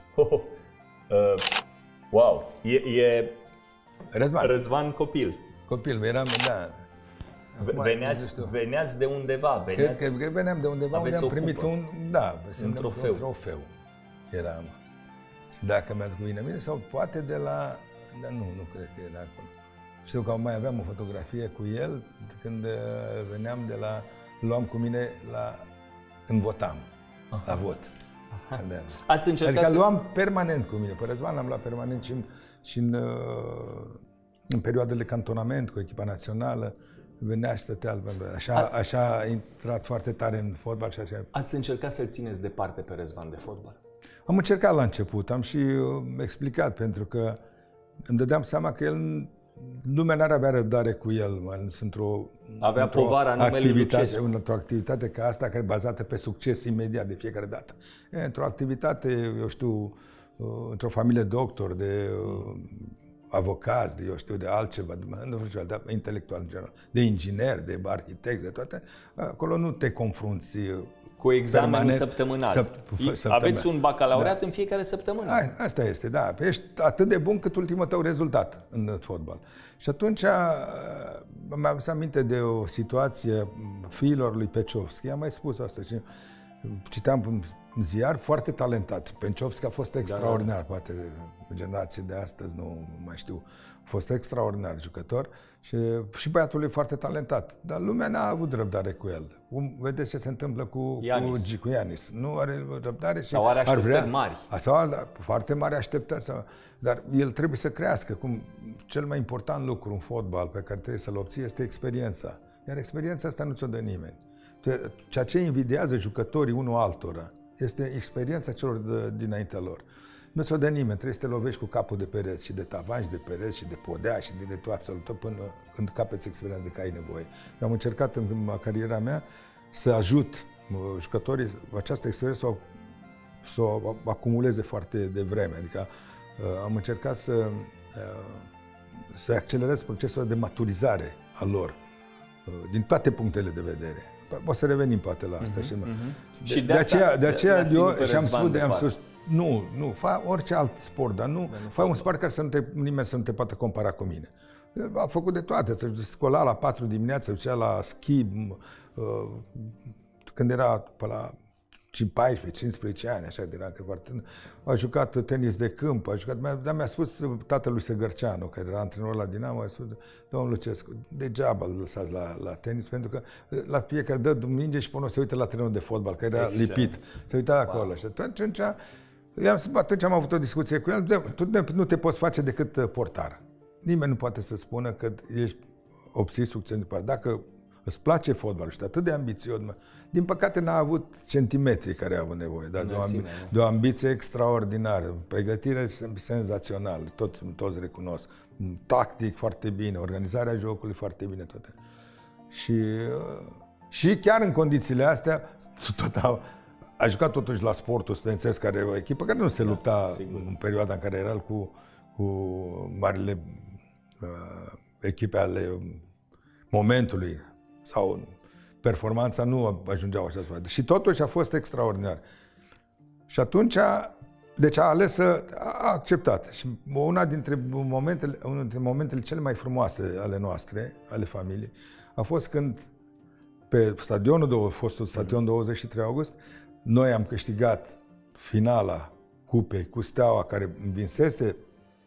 Speaker 1: Wow! E Răzvan copil.
Speaker 2: Eram, da.
Speaker 1: Veneați de undeva.
Speaker 2: Cred că veneam de undeva unde am primit un trofeu. Eram. Dacă mi-aduc bine, sau poate de la... Dar nu cred că era acolo. Știu că mai aveam o fotografie cu el când veneam de la... Luam cu mine când votam. La vot. Da.
Speaker 1: Ați încercat
Speaker 2: adică luam permanent cu mine. Pe Răzvan am luat permanent și în perioadele de cantonament cu echipa națională. Venea și stătea. Așa a intrat foarte tare în fotbal. Și așa.
Speaker 1: Ați încercat să-l țineți departe pe Răzvan de fotbal?
Speaker 2: Am încercat la început. Am și explicat, pentru că îmi dădeam seama că el... Lumea n-ar avea răbdare cu el, mai ales într-o activitate ca asta, care e bazată pe succes imediat de fiecare dată. Într-o activitate, eu știu, într-o familie doctor, de avocați, de altceva, de intelectual în general, de inginer, de arhitect, de toate, acolo nu te confrunți
Speaker 1: cu examenul săptămânal. Aveți un bacalaureat în fiecare săptămână.
Speaker 2: Asta este, da. Ești atât de bun cât ultimul tău rezultat în fotbal. Și atunci mi-am adus aminte de o situație fiilor lui Peciovski. Am mai spus asta. Citeam în ziar, foarte talentat. Peciovski a fost extraordinar, poate generații de astăzi nu mai știu. A fost extraordinar jucător și băiatul e foarte talentat. Dar lumea n-a avut răbdare cu el. Vedeți ce se întâmplă cu Ianis. Nu are răbdare.
Speaker 1: Sau are așteptări mari.
Speaker 2: Sau are foarte mari așteptări. Dar el trebuie să crească. Cel mai important lucru în fotbal pe care trebuie să-l obții este experiența. Iar experiența asta nu ți-o dă nimeni. Ceea ce invidiază jucătorii unul altora este experiența celor dinaintea lor. Nu ți-o dă nimeni, trebuie să te lovești cu capul de pereți și de tavan și de pereți și de podea și de tot, absolut tot, până când capeți experiența de care ai nevoie. Eu am încercat în cariera mea să ajut jucătorii această experiență să o acumuleze foarte devreme. Adică am încercat să accelerez procesul de maturizare a lor din toate punctele de vedere. O să revenim poate la asta. De aceea eu am spus, nu, fa orice alt sport, dar nu fa un sport care nimeni să nu te poată compara cu mine. A făcut de toate, se scola la 4 dimineața, se ducea la schi, când era pe la 14-15 ani, așa de era foarte. A jucat tenis de câmp, dar mi-a spus tatălui Săgărceanu, care era antrenor la Dinamo, a spus: domnul Lucescu, degeaba îl lăsați la tenis, pentru că la fiecare dă minge și până se uită la terenul de fotbal, care era lipit. Se uita acolo. Și atunci Atunci am avut o discuție cu el, tu nu te poți face decât portar. Nimeni nu poate să spună că ești obținut succes de parte. Dacă îți place fotbalul și atât de ambițios, din păcate n-a avut centimetri care a avut nevoie, dar de o ambiție extraordinară, pregătire senzațională, toți recunosc, tactic foarte bine, organizarea jocului foarte bine, toate. Și chiar în condițiile astea, a jucat totuși la Sportul Studențesc, care e o echipă care nu se lupta în perioada în care era cu marile echipe ale momentului sau performanța nu ajungeau așa. Și totuși a fost extraordinar. Și atunci, deci a ales a acceptat. Și unul dintre momentele cele mai frumoase ale noastre, ale familiei, a fost când pe fostul stadion 23 august, noi am câștigat finala cupei cu Steaua, care învinsese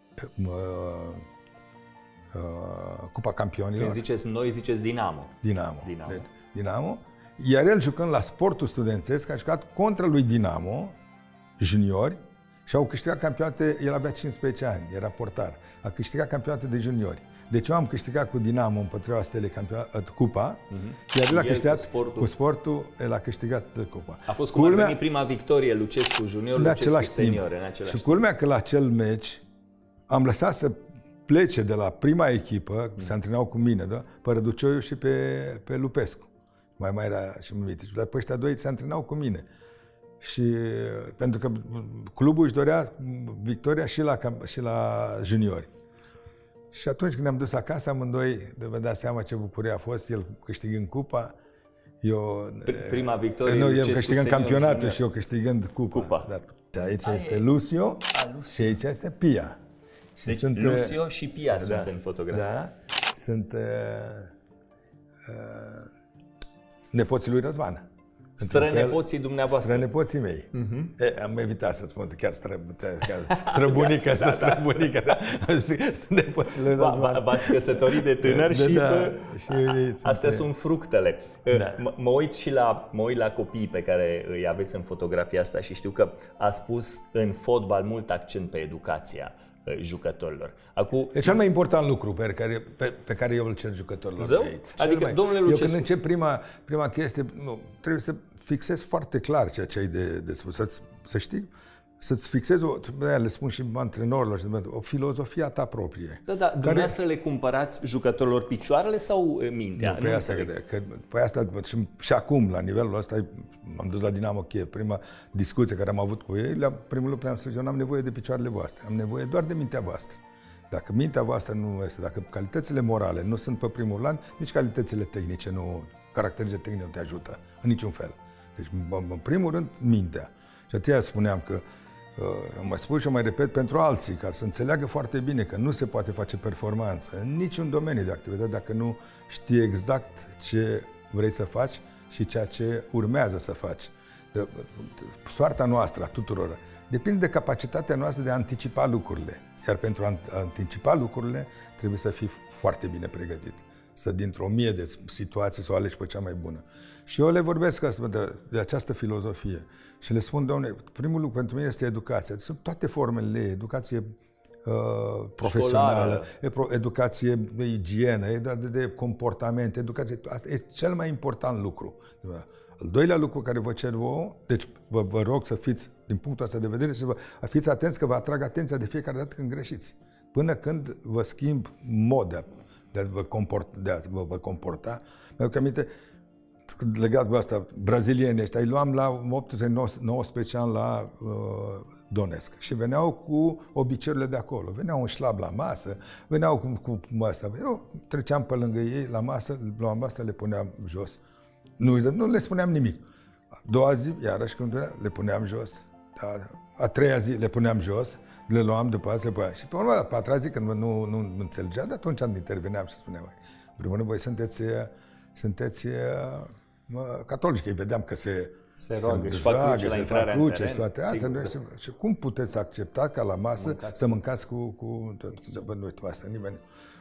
Speaker 2: Cupa Campionilor.
Speaker 1: Când ziceți noi, ziceți Dinamo.
Speaker 2: Dinamo. Iar el, jucând la Sportul Studențesc, a jucat contra lui Dinamo, juniori, și au câștigat campionate, el avea 15 ani, era portar. A câștigat campionate de juniori. Deci eu am câștigat cu Dinamo împotriva Stelei Cupa, iar el a câștigat cu Sportul, el a câștigat Cupa.
Speaker 1: A fost cum a venit prima victorie, Lucescu junior, Lucescu senior, în același timp.
Speaker 2: Și culmea că la acel meci am lăsat să plece de la prima echipă, se antrenau cu mine, da? Pe Răducioiu și pe Lupescu. Mai era și Mitici. Dar pe ăștia doi se antrenau cu mine. Și pentru că clubul își dorea victoria și la juniori. Și atunci când ne-am dus acasă, amândoi, vă dați seama ce bucurie a fost, el câștigând cupa,
Speaker 1: prima victorie,
Speaker 2: el câștigând campionatul și eu câștigând cupa. Da. Aici este Lucio și aici este Pia.
Speaker 1: Deci sunt, Lucio și Pia sunt în fotografie.
Speaker 2: Da, sunt nepoții lui Răzvan.
Speaker 1: Strănepoții dumneavoastră.
Speaker 2: Strănepoții mei. Am evitat să spun chiar străbunică. Sunt nepoții lui Răzvan.
Speaker 1: V-ați căsătorit de tânăr și astea sunt fructele. Mă uit la copiii pe care îi aveți în fotografia asta și știu că ați pus în fotbal mult accent pe educația jucătorilor.
Speaker 2: E cel mai important lucru pe care eu îl cer jucătorilor.
Speaker 1: Zău? Adică, domnule Lucescu...
Speaker 2: Eu când încep prima chestie, trebuie să fixez foarte clar ceea ce ai de spus. Să știi, să-ți fixezi, le spun și antrenorilor, o filozofie a ta proprie.
Speaker 1: Da, dumneavoastră le cumpărați jucătorilor picioarele sau mintea?
Speaker 2: Nu, pe asta și acum, la nivelul ăsta, am dus la Dinamo Kiev, prima discuție care am avut cu ei, primul lucru am spus, eu n-am nevoie de picioarele voastre, am nevoie doar de mintea voastră. Dacă mintea voastră nu este, dacă calitățile morale nu sunt pe primul plan, nici calitățile tehnice, caracterizele tehnice nu te ajută, în niciun fel. Deci, în primul rând, mintea. Și atunci spuneam că am mai spus și o mai repet pentru alții, ca să înțeleagă foarte bine că nu se poate face performanță în niciun domeniu de activitate dacă nu știi exact ce vrei să faci și ceea ce urmează să faci. Soarta noastră, a tuturor, depinde de capacitatea noastră de a anticipa lucrurile. Iar pentru a anticipa lucrurile trebuie să fii foarte bine pregătit. Să dintr-o 1000 de situații să o alegi pe cea mai bună. Și eu le vorbesc de această filozofie și le spun, Doamne, primul lucru pentru mine este educația. Sunt toate formele ei, educație profesională, educație de igienă, de comportament, educație. Asta e cel mai important lucru. Al doilea lucru care vă cer vouă, deci vă rog să fiți, din punctul ăsta de vedere, să fiți atenți că vă atrag atenția de fiecare dată când greșiți. Până când vă schimb mod de a vă comporta. Mi-aduc aminte, legat de asta, brazilienii ăștia, îi luam la 18-19 ani la Donetsk și veneau cu obiceiurile de acolo. Veneau un șlab la masă, veneau cu asta. Eu treceam pe lângă ei la masă, luam asta, le puneam jos. Nu le spuneam nimic. A doua zi, iarăși când le puneam jos. A treia zi le puneam jos, le luam după aia, și pe urmă, la patra zi, când nu înțelegea, de atunci interveneam și spuneam, în primul rând, voi sunteți catolici, că îi vedeam că se
Speaker 1: roagă și fac cruce la intrarea în teren.
Speaker 2: Și toate astea. Și cum puteți accepta ca la masă să mâncați cu asta? Nimeni.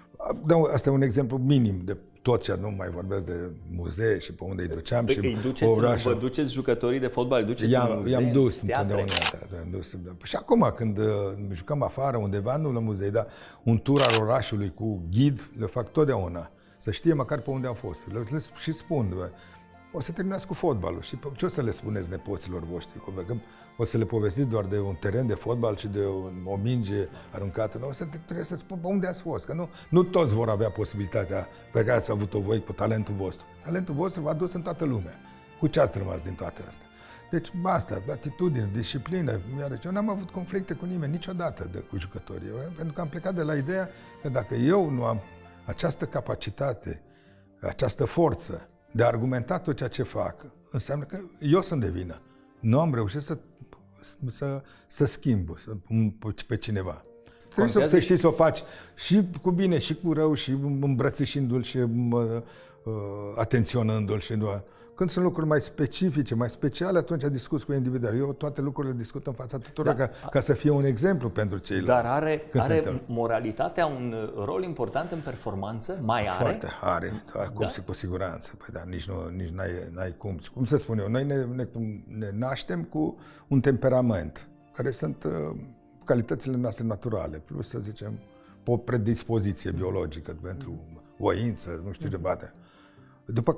Speaker 2: Asta e un exemplu minim de tot ce nu mai vorbesc de muzee și pe unde îi duceam.
Speaker 1: Vă duceți jucătorii de fotbal, îi duceți în muzee,
Speaker 2: i-am dus
Speaker 1: teatre?
Speaker 2: întotdeauna. Și acum când jucăm afară undeva, nu la muzei, dar un tur al orașului cu ghid, le fac totdeauna. Să știe măcar pe unde am fost. Le și spun, o să terminați cu fotbalul și ce o să le spuneți nepoților voștri? Că o să le povestiți doar de un teren de fotbal și de o minge aruncată? Nu, trebuie să spun pe unde ați fost, că nu toți vor avea posibilitatea pe care ați avut-o voi cu talentul vostru. Talentul vostru v-a dus în toată lumea. Cu ce ați rămas din toate astea? Deci asta, atitudine, disciplină. Eu n-am avut conflicte cu nimeni niciodată cu jucătorii, pentru că am plecat de la ideea că dacă eu nu am această capacitate, această forță de a argumenta tot ceea ce fac, înseamnă că eu sunt de vină. Nu am reușit să schimb pe cineva. Trebuie să știi să o faci și cu bine, și cu rău, și îmbrățișindu-l, și atenționându-l. Când sunt lucruri mai specifice, mai speciale, atunci discuți cu individual. Eu toate lucrurile discut în fața tuturor ca să fie un exemplu pentru ceilalți.
Speaker 1: Dar are moralitatea un rol important în performanță? Mai are?
Speaker 2: Foarte are, cu siguranță. Păi da, nici n-ai cum. Cum să spun eu, noi ne naștem cu un temperament, care sunt calitățile noastre naturale, plus, să zicem, o predispoziție biologică pentru voință, nu știu ce bate. După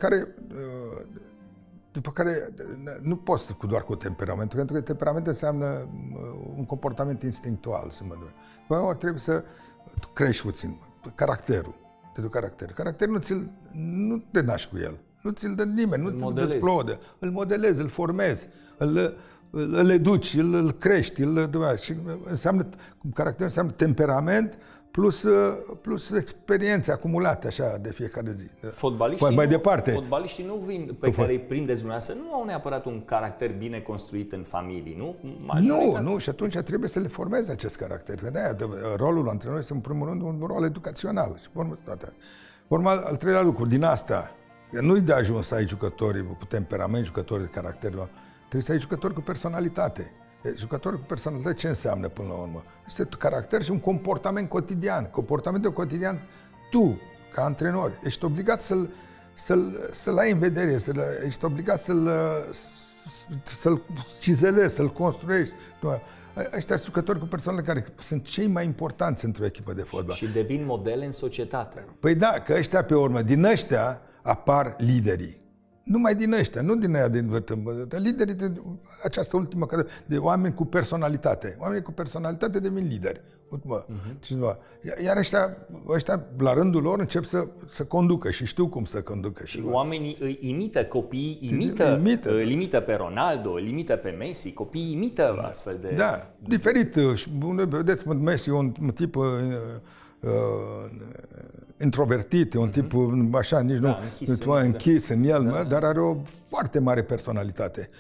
Speaker 2: care nu poți doar cu temperamentul, pentru că temperamentul înseamnă un comportament instinctual, să mă duc. După aceea trebuie să crești puțin caracterul. Caracterul nu te naști cu el, nu ți-l dă nimeni, nu ți-l explodă. Îl modelezi, îl formezi, îl educi, îl crești, și caracterul înseamnă temperament, plus experiențe acumulate așa de fiecare zi.
Speaker 1: Fotbaliștii nu vin pe care îi prindeți dumneavoastră, nu au neapărat un caracter bine construit în familii, nu?
Speaker 2: Nu, și atunci trebuie să le formeze acest caracter. Că de-aia rolul antrenorului este în primul rând un rol educațional. Și al treilea lucru, din asta, nu-i de ajuns să ai jucători cu temperament, jucători de caracter, trebuie să ai jucători cu personalitate. Jucătorul cu personalitate ce înseamnă până la urmă? Este caracter și un comportament cotidian. Comportamentul cotidian, tu, ca antrenor, ești obligat să-l ai în vedere, ești obligat să-l cizelezi, să-l construiești. Ăștia sunt jucători cu personalitate care sunt cei mai importanți într-o echipă de fotbal.
Speaker 1: Și devin modele în societate.
Speaker 2: Păi da, că ăștia pe urmă, din ăștia apar liderii. Numai din ăștia, nu din aia din liderii de această ultimă de oameni cu personalitate. Oamenii cu personalitate devin lideri. Iar ăștia, la rândul lor, încep să conducă și știu cum să conducă.
Speaker 1: Și oamenii îi imită, copiii imită pe Ronaldo, îl imită pe Messi, copiii imită astfel de...
Speaker 2: Da, diferit. Vedeți, Messi e un tip introvertit, un tip așa, nici nu închis în el, dar are o foarte mare personalitate.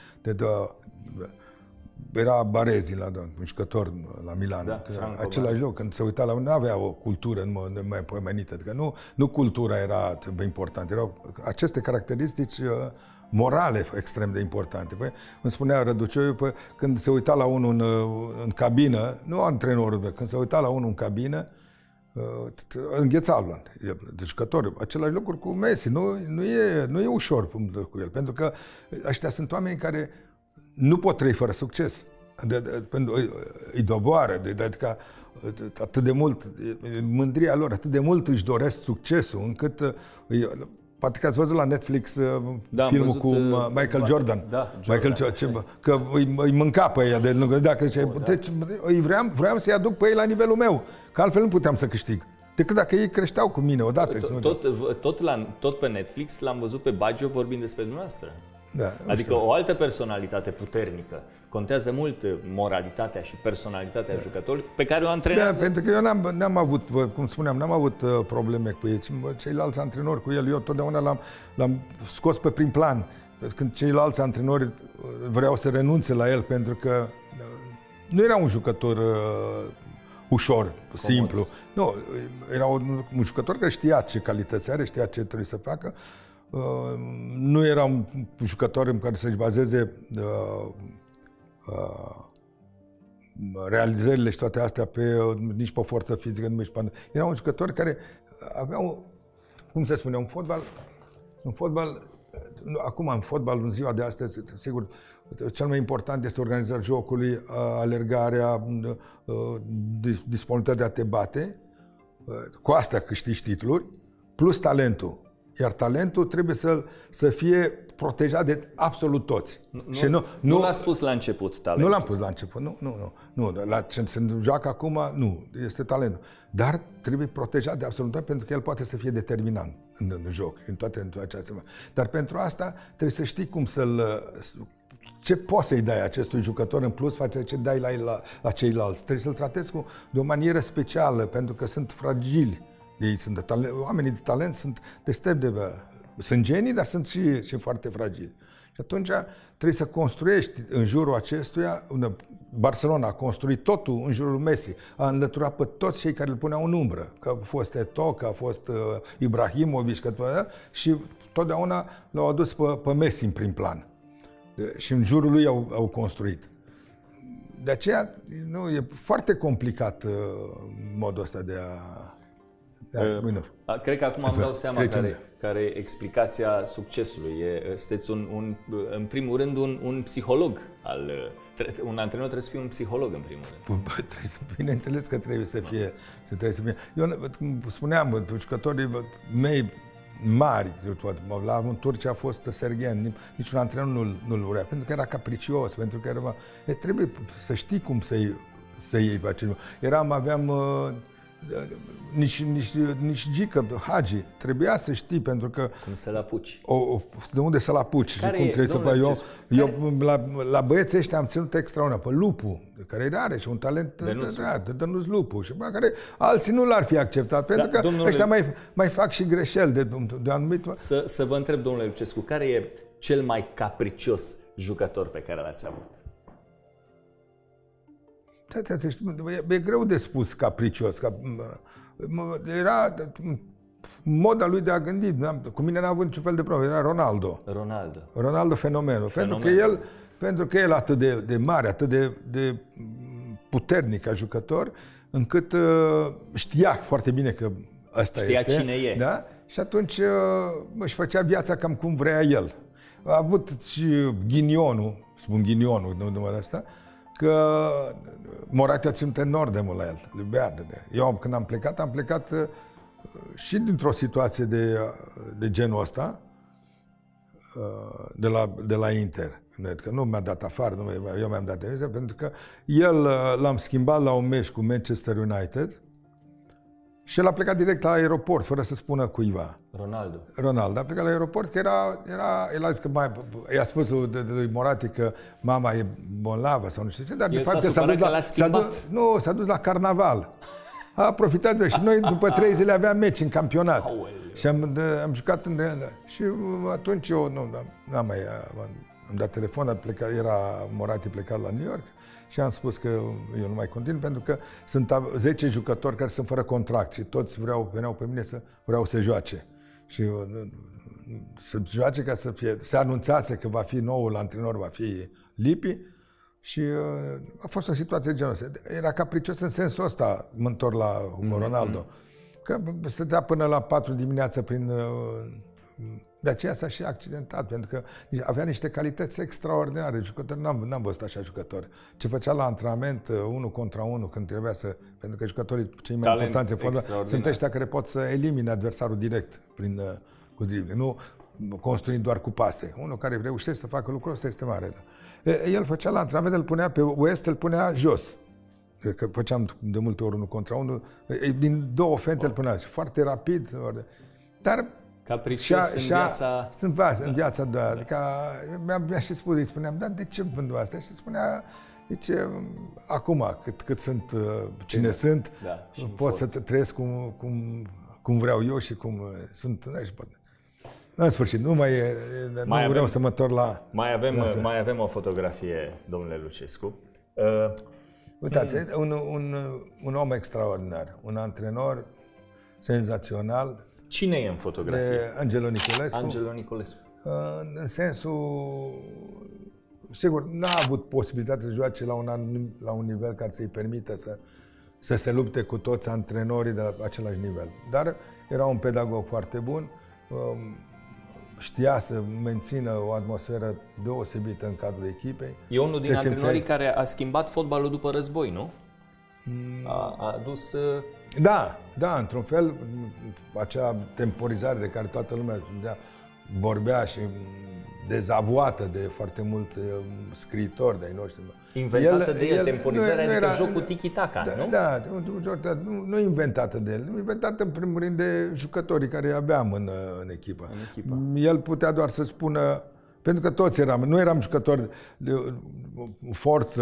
Speaker 2: Era Baresi, un jucător la Milan. Același loc, când se uita la nu avea o cultură mai pomenită. Adică nu cultura era importantă, erau aceste caracteristici morale extrem de importante. Păi, îmi spunea Răducioiu, când se uita la unul în cabină, nu antrenorul, când se uita la unul în cabină, îngheța de jucători. Același lucru cu Messi. Nu e ușor cu el, pentru că ăștia sunt oameni care nu pot trăi fără succes. Îi doboară, adică atât de mult, mândria lor, atât de mult își doresc succesul, încât poate că ați văzut la Netflix filmul cu Michael Jordan. Că îi mânca pe ea de lângă. Deci vreau să-i aduc pe ei la nivelul meu, că altfel nu puteam să câștig. Decât dacă ei creșteau cu mine odată.
Speaker 1: Tot pe Netflix l-am văzut pe Baggio vorbind despre dumneavoastră.
Speaker 2: Da,
Speaker 1: adică o altă personalitate puternică. Contează mult moralitatea și personalitatea jucătorului pe care o antrenează.
Speaker 2: Da, pentru că eu n-am avut, cum spuneam, n-am avut probleme cu ei. Ceilalți antrenori cu el, eu totdeauna l-am scos pe prim plan. Când ceilalți antrenori vreau să renunțe la el, pentru că nu era un jucător ușor, simplu. Nu, era un jucător care știa ce calități are, știa ce trebuie să facă. Nu era un jucător în care să-și bazeze realizările și toate astea nici pe forță fizică, nici pe... Era un jucător care aveau, cum se spune, un fotbal, acum în fotbal, în ziua de astăzi, sigur, cel mai important este organizarea jocului, alergarea, disponibilitatea de a te bate, cu asta câștigi titluri, plus talentul. Iar talentul trebuie să fie protejat de absolut toți.
Speaker 1: Nu l-a spus la început talentul.
Speaker 2: Nu l-am pus la început, nu. La ce se joacă acum, nu, este talentul. Dar trebuie protejat de absolut toți, pentru că el poate să fie determinant în joc, în toate acestea. Dar pentru asta trebuie să știi cum ce poți să-i dai acestui jucător în plus față de ce dai la ceilalți. Trebuie să-l tratezi de o manieră specială, pentru că sunt fragili. Ei sunt oamenii de talent, sunt genii, dar sunt și foarte fragili. Și atunci trebuie să construiești în jurul acestuia. Barcelona a construit totul în jurul Messi, a înlăturat pe toți cei care îl puneau în umbră, că a fost Eto'o, că a fost Ibrahimovic, și totdeauna l-au adus pe Messi în prim plan. Și în jurul lui au construit. De aceea e foarte complicat modul ăsta de a...
Speaker 1: Cred că acum îmi dau seama care e explicația succesului. Sunteți în primul rând un psiholog. Un antrenor trebuie să fie un psiholog în primul rând.
Speaker 2: Bineînțeles că trebuie să fie. Eu spuneam, jucătorii mei mari, la Turcia a fost Sergen, niciun antrenor nu-l vrea, pentru că era capricios, pentru că trebuie să știi cum să iei pe acel. Aveam nici Gică, Hagi, trebuia să știi, pentru că...
Speaker 1: Cum să-l apuci.
Speaker 2: De unde să-l apuci și cum trebuie să... Eu la băieții ăștia am ținut extraordinar, pe Lupu, care are și un talent de Dănuț Lupu, și care alții nu l-ar fi acceptat, pentru că ăștia mai fac și greșeli de anumit...
Speaker 1: Să vă întreb, domnule Lucescu, care e cel mai capricios jucător pe care l-ați avut?
Speaker 2: E greu de spus capricios. Era moda lui de a gândi. Cu mine n-a avut niciun fel de problemă. Era Ronaldo fenomenul. Pentru că el atât de mare, atât de puternic ca jucător, încât știa foarte bine că ăsta este.
Speaker 1: Știa cine e.
Speaker 2: Da? Și atunci își făcea viața cam cum vrea el. A avut și ghinionul, spun ghinionul, numele ăsta, că Moratti a ținut enorm de mult la el. Eu când am plecat și dintr-o situație de genul ăsta, de la Inter. Că nu mi-a dat afară, eu mi-am dat demisia, pentru că el l-am schimbat la un meci cu Manchester United și el a plecat direct la aeroport, fără să spună cuiva. Ronaldo a plecat la aeroport, că el a zis că i-a spus lui Moratti că mama e bolnavă sau nu știu ce, dar de fapt s-a dus la carnaval. A profitat și noi după 3 zile aveam meci în campionat. Și am jucat și atunci eu am dat telefon, era Moratti plecat la New York și am spus că eu nu mai continui, pentru că sunt 10 jucători care sunt fără contract și toți veneau pe mine vreau să joace. Și să joace ca se anunțase că va fi noul antrenor, va fi Lippi. Și a fost o situație genoasă. Era capricios în sensul ăsta, mă întorc la Ronaldo. Că stătea până la 4 dimineața de aceea s-a și accidentat, pentru că avea niște calități extraordinare. Jucători, n-am văzut așa jucători. Ce făcea la antrenament, 1 contra 1, când trebuia pentru că jucătorii cei mai importanți sunt ăștia care pot să elimine adversarul direct cu dribbling, nu construind doar cu pase. Unul care reușește să facă lucrul ăsta este mare. El făcea la antrenament, îl punea pe West, îl punea jos. Că făceam de multe ori 1 contra 1. Din 2 fente îl punea. Foarte rapid. Dar
Speaker 1: capricios în viața...
Speaker 2: Adică mi-a și spus, îi spuneam, dar de ce vând asta? Și spunea, acum, cât sunt cine sunt, pot să trăiesc cum vreau eu și cum sunt. În sfârșit, nu vreau să mă întorc la...
Speaker 1: Mai avem o fotografie, domnule Lucescu.
Speaker 2: Uitați, un om extraordinar, un antrenor senzațional.
Speaker 1: Cine e în fotografie?
Speaker 2: Angelo
Speaker 1: Niculescu.
Speaker 2: În sensul... Sigur, n-a avut posibilitatea să joace la un nivel care să-i permită să se lupte cu toți antrenorii de la același nivel. Dar era un pedagog foarte bun, știa să mențină o atmosferă deosebită în cadrul echipei.
Speaker 1: E unul din antrenorii care a schimbat fotbalul după război, nu? A adus...
Speaker 2: Da, într-un fel, acea temporizare de care toată lumea vorbea și dezavoată de foarte mulți scriitori de-ai noștri.
Speaker 1: Inventată de el, temporizarea, adică jocul tiki-taka, nu?
Speaker 2: Da, nu inventată de el, inventată în primul rând de jucătorii care aveam în echipă. El putea doar să spună, pentru că toți nu eram jucători de forță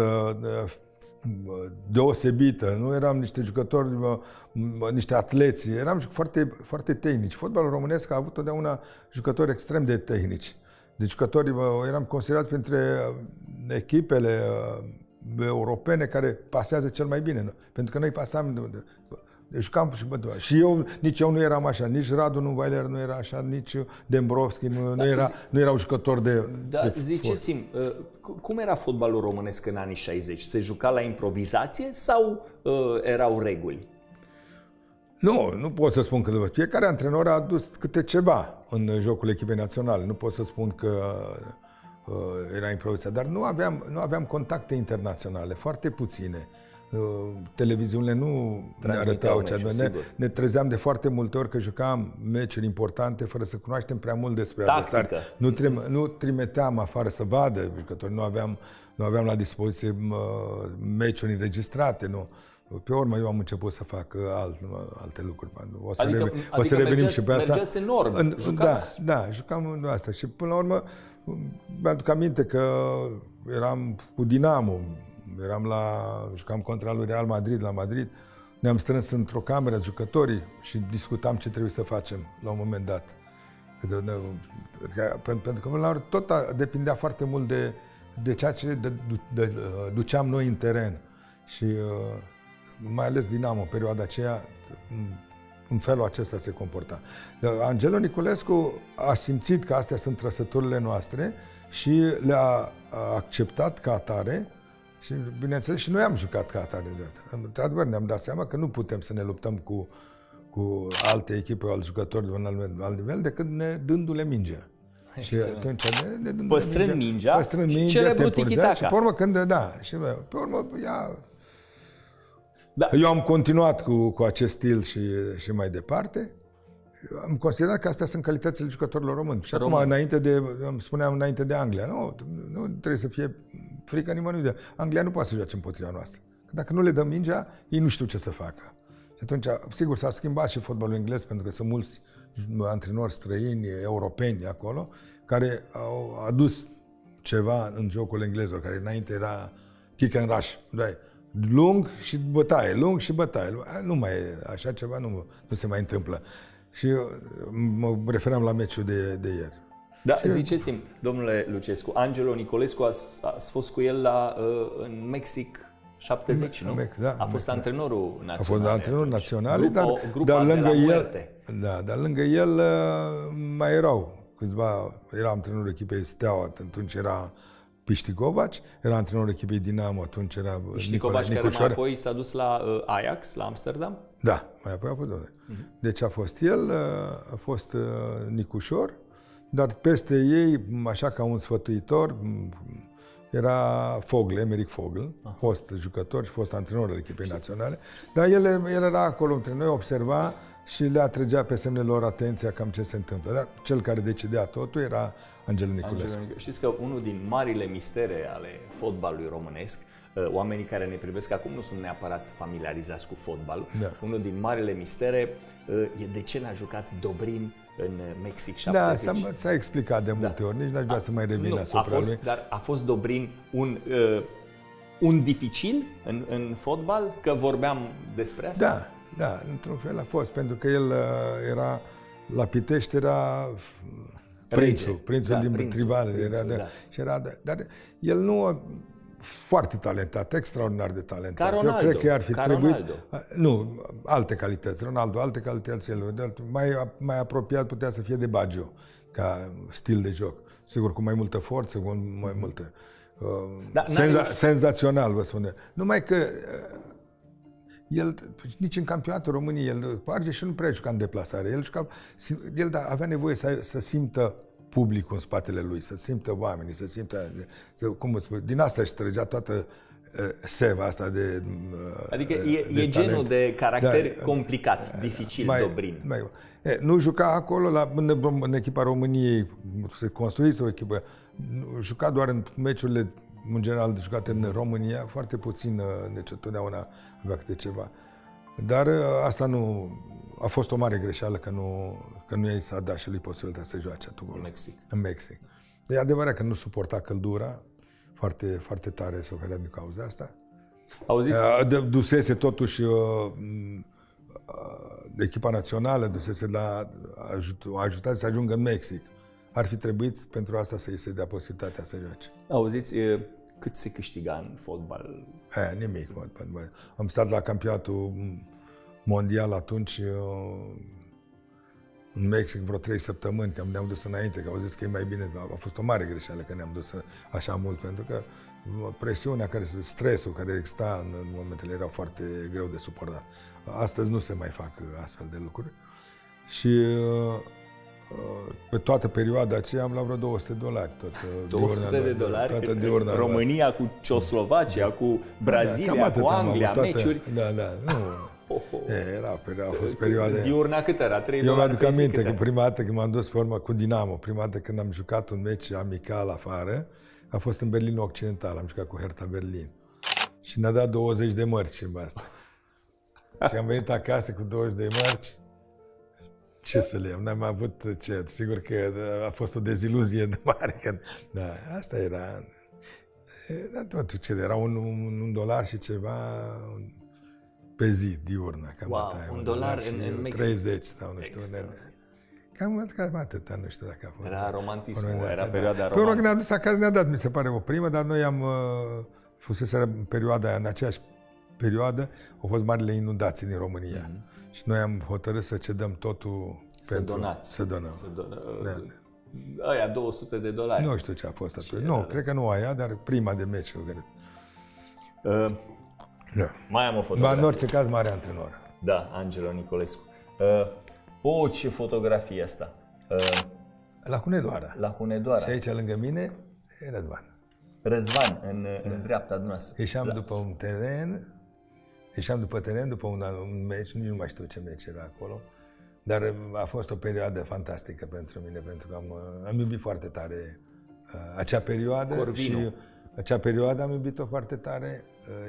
Speaker 2: deosebită, nu eram niște jucători, niște atleți, eram foarte, foarte tehnici. Fotbalul românesc a avut totdeauna jucători extrem de tehnici. Deci jucătorii eram considerați printre echipele europene care pasează cel mai bine. Pentru că noi pasam, jucam și eu, nici eu nu eram așa, nici Radu Weiler nu era așa, nici Dembrovski nu erau jucători de...
Speaker 1: Da, ziceți-mi, cum era fotbalul românesc în anii 60? Se juca la improvizație sau erau reguli?
Speaker 2: Nu pot să spun că fiecare antrenor a adus câte ceva în jocul echipei naționale. Nu pot să spun că era improvizație, dar nu aveam contacte internaționale, foarte puține. Televiziunile nu ne arătau ce ne trezeam de foarte multe ori că jucam meciuri importante fără să cunoaștem prea mult despre adversari. Nu trimiteam afară să vadă jucători, nu aveam la dispoziție meciuri înregistrate, nu. Pe urmă eu am început să fac alte lucruri. O să revenim și pe asta.
Speaker 1: Mergeați enorm, jucați?
Speaker 2: Da, jucam asta. Și până la urmă mi-aduc aminte că eram cu Dinamo, jucam contra lui Real Madrid la Madrid. Ne-am strâns într-o cameră jucătorii și discutam ce trebuie să facem la un moment dat. Pentru că până la urmă tot depindea foarte mult de ceea ce duceam noi în teren. Și mai ales Dinamo, în perioada aceea, în felul acesta se comporta. Angelo Niculescu a simțit că astea sunt trăsăturile noastre și le-a acceptat ca atare și, bineînțeles, și noi am jucat ca atare. Într-adevăr, ne-am dat seama că nu putem să ne luptăm cu alte echipe, alți jucători de un alt nivel, decât dându-le mingea. Și atunci
Speaker 1: păstrând mingea și celebru tiki-taka.
Speaker 2: Și pe urmă, pe urmă, eu am continuat cu acest stil și mai departe. Am considerat că astea sunt calitățile jucătorilor români. Și acum, spuneam înainte de Anglia, nu trebuie să fie frică nimănui. Anglia nu poate să joace împotriva noastră. Dacă nu le dăm mingea, ei nu știu ce să facă. Și atunci, sigur, s-a schimbat și fotbalul englez, pentru că sunt mulți antrenori străini, europeni acolo, care au adus ceva în jocul englezilor, care înainte era kick and rush. Lung și bătaie. Nu mai e așa ceva, nu se mai întâmplă. Și mă referam la meciul de ieri.
Speaker 1: Da, ziceți-mi, domnule Lucescu, Angelo Niculescu ați fost cu el în Mexic 70, nu? A fost antrenorul național.
Speaker 2: A fost antrenorul național, dar lângă el mai erau câțiva. Era antrenorul echipei Steaua, atunci era Piști Govaci, era antrenorul echipei Dinamo, atunci era
Speaker 1: Piști Govaci, care mai apoi s-a dus la Ajax, la Amsterdam?
Speaker 2: Da, mai apoi a fost. Deci a fost el, a fost Nicușor, dar peste ei, așa ca un sfătuitor, era Fogl, Emeric Fogl, fost jucător și fost antrenor al echipei naționale, dar el era acolo între noi, observa și le atrăgea pe semnele lor atenția cam ce se întâmplă. Dar cel care decidea totul era Angelo Niculescu.
Speaker 1: Știți că unul din marile mistere ale fotbalului românesc, oamenii care ne privesc acum nu sunt neapărat familiarizați cu fotbal. Da. Unul din marile mistere e de ce n-a jucat Dobrin în Mexic 70.
Speaker 2: Da, s-a explicat de multe ori, nici n-aș vrea să mai revin asupra lui.
Speaker 1: Dar a fost Dobrin un dificil în fotbal? Că vorbeam despre asta?
Speaker 2: Da, într-un fel a fost, pentru că el era, la Pitești era prințul din Trivale. Dar el nu foarte talentat, extraordinar de talentat.
Speaker 1: Ca Ronaldo.
Speaker 2: Eu cred că ar fi trebuit... Nu, alte calități. Ronaldo, alte calități. Mai apropiat putea să fie de Baggio, ca stil de joc. Sigur, cu mai multă forță, cu mai multă... senzațional, vă spune. Numai că El, nici în campionatul României, el Argeș nu prea juca în deplasare. El avea nevoie să simtă publicul în spatele lui, să simtă oamenii, să simtă... din asta își trăgea toată seva asta de...
Speaker 1: Adică e genul de caracter complicat, dificil, Dobrin.
Speaker 2: Nu juca acolo, în echipa României, se construise o echipă, juca doar în meciurile, în general, jucate în România, foarte puțin, deci întotdeauna avea câte ceva. Dar asta nu... A fost o mare greșeală că nu i s-a dat și lui posibilitatea să joace atunci în Mexic. E adevărat că nu suporta căldura, foarte, foarte tare suferea din cauza asta.
Speaker 1: Auziți?
Speaker 2: Dusese totuși echipa națională, dusese a ajutat să ajungă în Mexic. Ar fi trebuit pentru asta să îi se dea posibilitatea să joace.
Speaker 1: Auziți, cât se câștiga în fotbal?
Speaker 2: Nimic. Am stat la campionatul mondial atunci în Mexic vreo 3 săptămâni, că ne-am dus înainte, că au zis că e mai bine. A fost o mare greșeală că ne-am dus așa mult, pentru că presiunea, stresul care exista în momentele erau foarte greu de suportat. Astăzi nu se mai fac astfel de lucruri. Și pe toată perioada aceea am luat vreo $200.
Speaker 1: $200?
Speaker 2: Toată diurna
Speaker 1: România cu Ceoslovacia, cu Brazilia, cu Anglia, meciuri.
Speaker 2: A fost perioade...
Speaker 1: Diurna cât era? $3?
Speaker 2: Eu mi-aduc aminte că prima dată când m-am dus pe urmă cu Dinamo, prima dată când am jucat un meci amical afară, a fost în Berlin Occidental, am jucat cu Hertha Berlin. Și ne-a dat 20 de mărci în asta. Și am venit acasă cu 20 de mărci. Ce să le iau? N-am avut ce. Sigur că a fost o deziluzie de mare. Asta era... Era $1 și ceva pe zi, diurna.
Speaker 1: Wow, $1 în Mexic.
Speaker 2: 30 sau nu știu. Cam atâta, nu știu dacă a fost.
Speaker 1: Era romantismul, era perioada romantică.
Speaker 2: Pe urmă când ne-am dus acasă ne-a dat, mi se pare, o primă, dar noi am fusese în perioada aia, în aceeași perioadă, au fost marile inundații din România. Și noi am hotărât să cedăm totul
Speaker 1: să donăm. Aia $200.
Speaker 2: Nu știu ce a fost atunci. Nu, cred că nu aia, dar prima de meci.
Speaker 1: Mai am o fotografie.
Speaker 2: În orice caz, mare antrenor.
Speaker 1: Da, Angelo Nicolescu. Ce fotografie asta.
Speaker 2: La Hunedoara.
Speaker 1: La Hunedoara.
Speaker 2: Și aici, lângă mine, e Răzvan.
Speaker 1: Răzvan, în dreapta dumneavoastră.
Speaker 2: Ieșeam după un teren, după un meci, nici nu mai știu ce meci era acolo, dar a fost o perioadă fantastică pentru mine, pentru că am iubit foarte tare acea perioadă.
Speaker 1: Corvinu.
Speaker 2: Și acea perioadă am iubit-o foarte tare.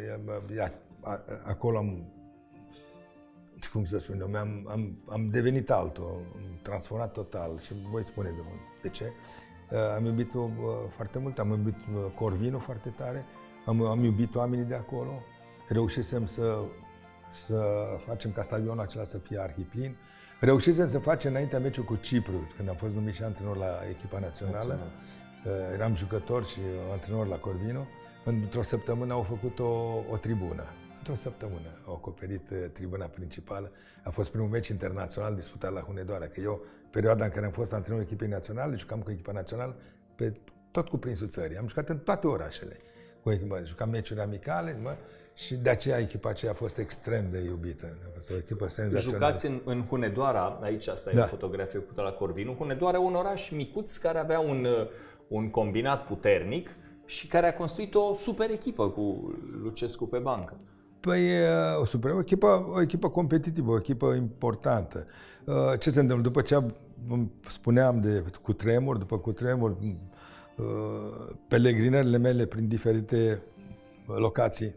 Speaker 2: Acolo cum să spun eu, am devenit altul, am transformat total și voi spune de ce. Am iubit-o foarte mult, am iubit Corvinu foarte tare, am iubit oamenii de acolo, reușisem să facem ca stadionul acela să fie arhiplin, reușisem să facem înaintea meciul cu Cipru, când am fost numit și antrenor la echipa națională, eram jucător și antrenor la Corvinu, într-o săptămână au făcut o tribună. Într-o săptămână au acoperit tribuna principală. A fost primul meci internațional disputat la Hunedoara, că eu, perioada în care am fost antrenorul echipei naționale, jucam cu echipa națională pe tot cuprinsul țării. Am jucat în toate orașele cu echipa, jucam meciuri amicale și de aceea echipa aceea a fost extrem de iubită. A fost o echipă senzațională.
Speaker 1: Jucați în Hunedoara, aici asta e o fotografie făcută la Corvinu. Hunedoara e un oraș micuț care avea un combinat puternic și care a construit o super echipă cu Lucescu pe bancă.
Speaker 2: Păi, o echipă competitivă, o echipă importantă. Ce se întâmplă? După ce spuneam de cutremur, după cutremur, pelegrinările mele prin diferite locații,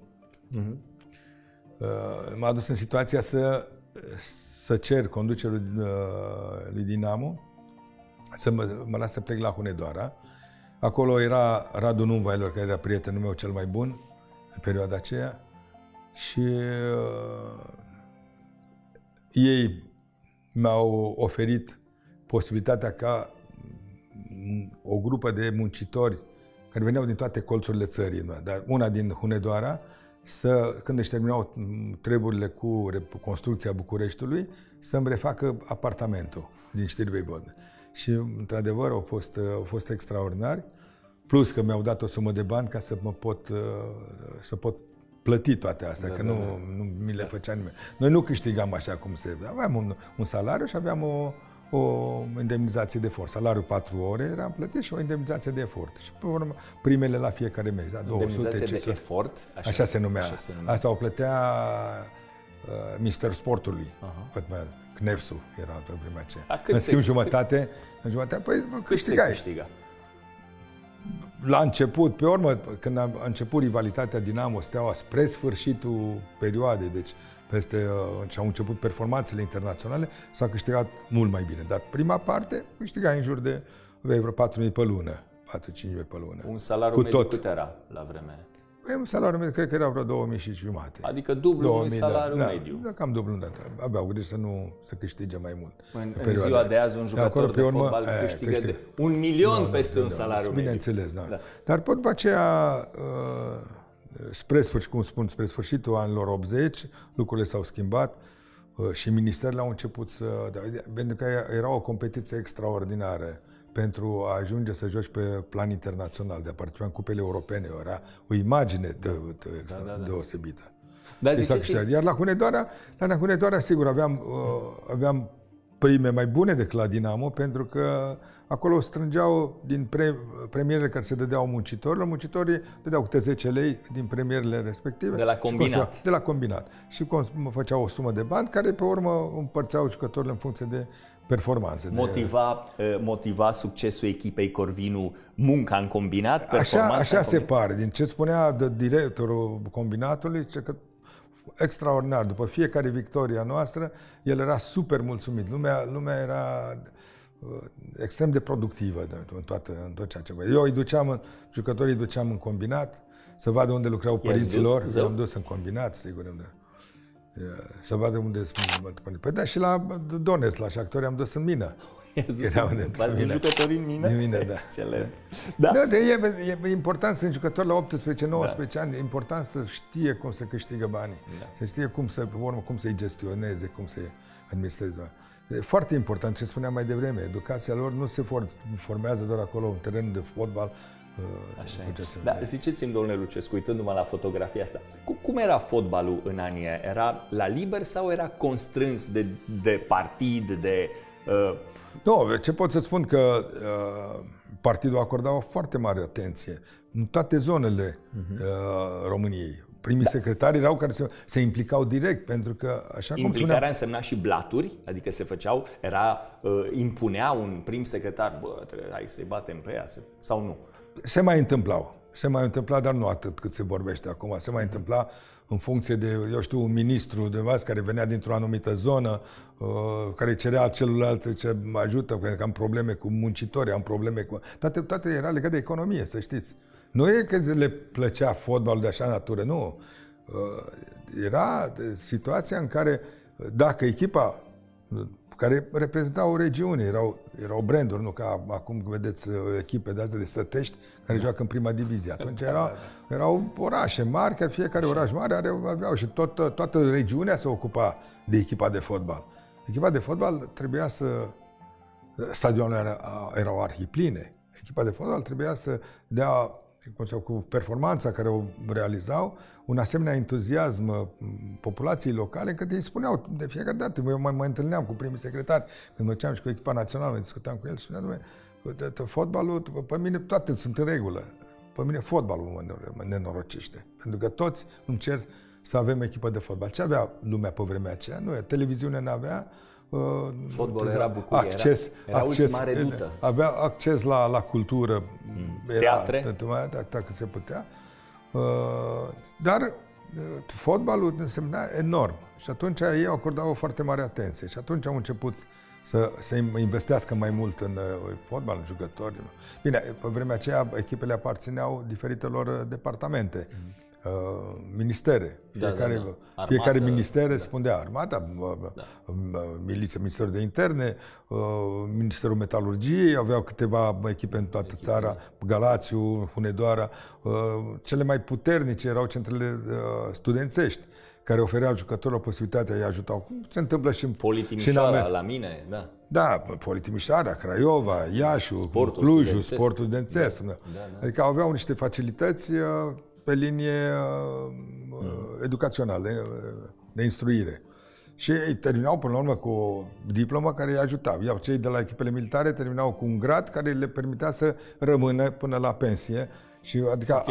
Speaker 2: m-a adus în situația să cer conducerul lui Dinamo să mă las să plec la Hunedoara. Acolo era Radu Numvailor, care era prietenul meu cel mai bun în perioada aceea. Și ei mi-au oferit posibilitatea ca o grupă de muncitori care veneau din toate colțurile țării, dar una din Hunedoara, când își terminau treburile cu construcția Bucureștiului, să-mi refacă apartamentul din Știrbei Vodă. Și, într-adevăr, au fost extraordinari, plus că mi-au dat o sumă de bani ca să pot plăti toate astea, că nu mi le făcea nimeni. Noi nu câștigam așa cum se... Aveam un salariu și aveam o indemnizație de efort. Salariul 4 ore era plătit și o indemnizație de efort. Și pe urmă, primele la fiecare mers. Da,
Speaker 1: indemnizație de efort?
Speaker 2: Așa se numea. Asta o plătea Ministerul Sportului. CNEPS-ul era pe vremea aceea. În schimb, jumătate, păi câștiga. La început, pe urmă, când a început rivalitatea Dinamo-Steaua spre sfârșitul perioadei, deci și au început performanțele internaționale, s-a câștigat mult mai bine. Dar prima parte câștiga în jur de vreo 4.000 pe lună, 4-5.000 pe lună.
Speaker 1: Un salariu mediu cât era la vreme?
Speaker 2: Păi, un salariu mediu, cred că era vreo 2.000 și jumate.
Speaker 1: Adică dublu unui salariu mediu.
Speaker 2: Da, cam dublu. Aveau grijă să câștige mai mult.
Speaker 1: În ziua de azi, un jucător de fotbal câștigă de 1 milion peste un salariu mediu.
Speaker 2: Bineînțeles, da. Dar pot după aceea, spre sfârșitul anilor 80, lucrurile s-au schimbat și ministerele au început pentru că era o competiție extraordinară pentru a ajunge să joci pe plan internațional, de a participa în cupele europene. Era o imagine deosebită. Iar la Hunedoara, sigur, aveam prime mai bune decât la Dinamo, pentru că acolo strângeau din premierele care se dădeau muncitorilor. Muncitorii dădeau câte 10 lei din premierele respective.
Speaker 1: De la combinat.
Speaker 2: De la combinat. Și făceau o sumă de bani care pe urmă împărțeau jucătorile în funcție de performanțe.
Speaker 1: Motiva succesul echipei Corvinu munca în combinat?
Speaker 2: Așa se pare. Din ce spunea directorul combinatului, că extraordinar. După fiecare victorie a noastră, el era super mulțumit. Lumea era extrem de productivă în tot ceea ce făcea. Jucătorii îi duceam în combinat, să vadă unde lucrau părinților. I-am dus în combinat, sigur. Să vadă unde sunt. Păi da, și la Donetsk, la Shakhtar, am dus în mină.
Speaker 1: V-ați dus jucătorii în mină?
Speaker 2: În mină, da.
Speaker 1: Excelent.
Speaker 2: E important, sunt jucători la 18-19 ani, e important să știe cum se câștigă banii, să știe cum să-i gestioneze, cum să-i administreze. E foarte important, ce spuneam mai devreme, educația lor nu se formează doar acolo, în terenul de fotbal.
Speaker 1: Așa e. Da, ziceți-mi, domnule Lucescu, uitându-mă la fotografia asta, cum era fotbalul în anii aia? Era la liber sau era constrâns de partid, de...
Speaker 2: Nu, ce pot să spun că partidul acorda o foarte mare atenție în toate zonele României. Primii secretari erau care se implicau direct, pentru că așa cum
Speaker 1: implicarea însemna și blaturi, adică se făceau, impunea un prim secretar, hai să-i batem pe ea, sau nu?
Speaker 2: Se mai întâmplau, dar nu atât cât se vorbește acum. Se mai întâmpla în funcție de, un ministru de vas care venea dintr-o anumită zonă, care cerea celuilalt ce mă ajută, pentru că am probleme cu muncitorii, am probleme cu... Toate era legat de economie, să știți. Nu e că le plăcea fotbalul de așa natură, nu. Era situația în care, dacă echipa care reprezentau o regiune, erau branduri, nu ca acum vedeți echipe de astea de sătești care joacă în prima divizie. Atunci erau orașe mari, chiar fiecare oraș mare aveau și toată regiunea se ocupa de echipa de fotbal. Echipa de fotbal trebuia stadioanele erau arhipline. Echipa de fotbal trebuia să dea, cu performanța care o realizau, un asemenea entuziasm populației locale, încât ei spuneau de fiecare dată. Eu mă întâlneam cu primii secretari, când mă duceam și cu echipa națională, mă discutam cu el și spuneam, fotbalul, pe mine toate sunt în regulă. Pe mine fotbalul mă nenorocește. Pentru că toți îmi cer să avem echipă de fotbal. Ce avea lumea pe vremea aceea? Nu, televiziunea n-avea.
Speaker 1: Fotbalul era bucurie, era ultima redută.
Speaker 2: Avea acces la cultură,
Speaker 1: teatre,
Speaker 2: atât cât se putea, dar fotbalul însemna enorm și atunci ei acordau o foarte mare atenție și atunci au început să investească mai mult în fotbal, în jucători. Bine, pe vremea aceea echipele aparțineau diferitelor departamente. Ministere. Fiecare minister răspundea. Armata, miliția, Ministerul de Interne, Ministerul Metalurgiei, aveau câteva echipe în toată țara, Galațiu, Hunedoara. Cele mai puternice erau centrele studențești, care ofereau jucătorilor posibilitatea, îi ajutau. Cum se întâmplă și în
Speaker 1: Politimișoara, la mine, da.
Speaker 2: Da, Politimișoara, Craiova, Iașu, Clujul, sportul studențesc. Adică aveau niște facilități pe linie educațional, de instruire. Și ei terminau până la urmă cu o diplomă care îi ajuta. Iar cei de la echipele militare terminau cu un grad care le permitea să rămână până la pensie. Și adică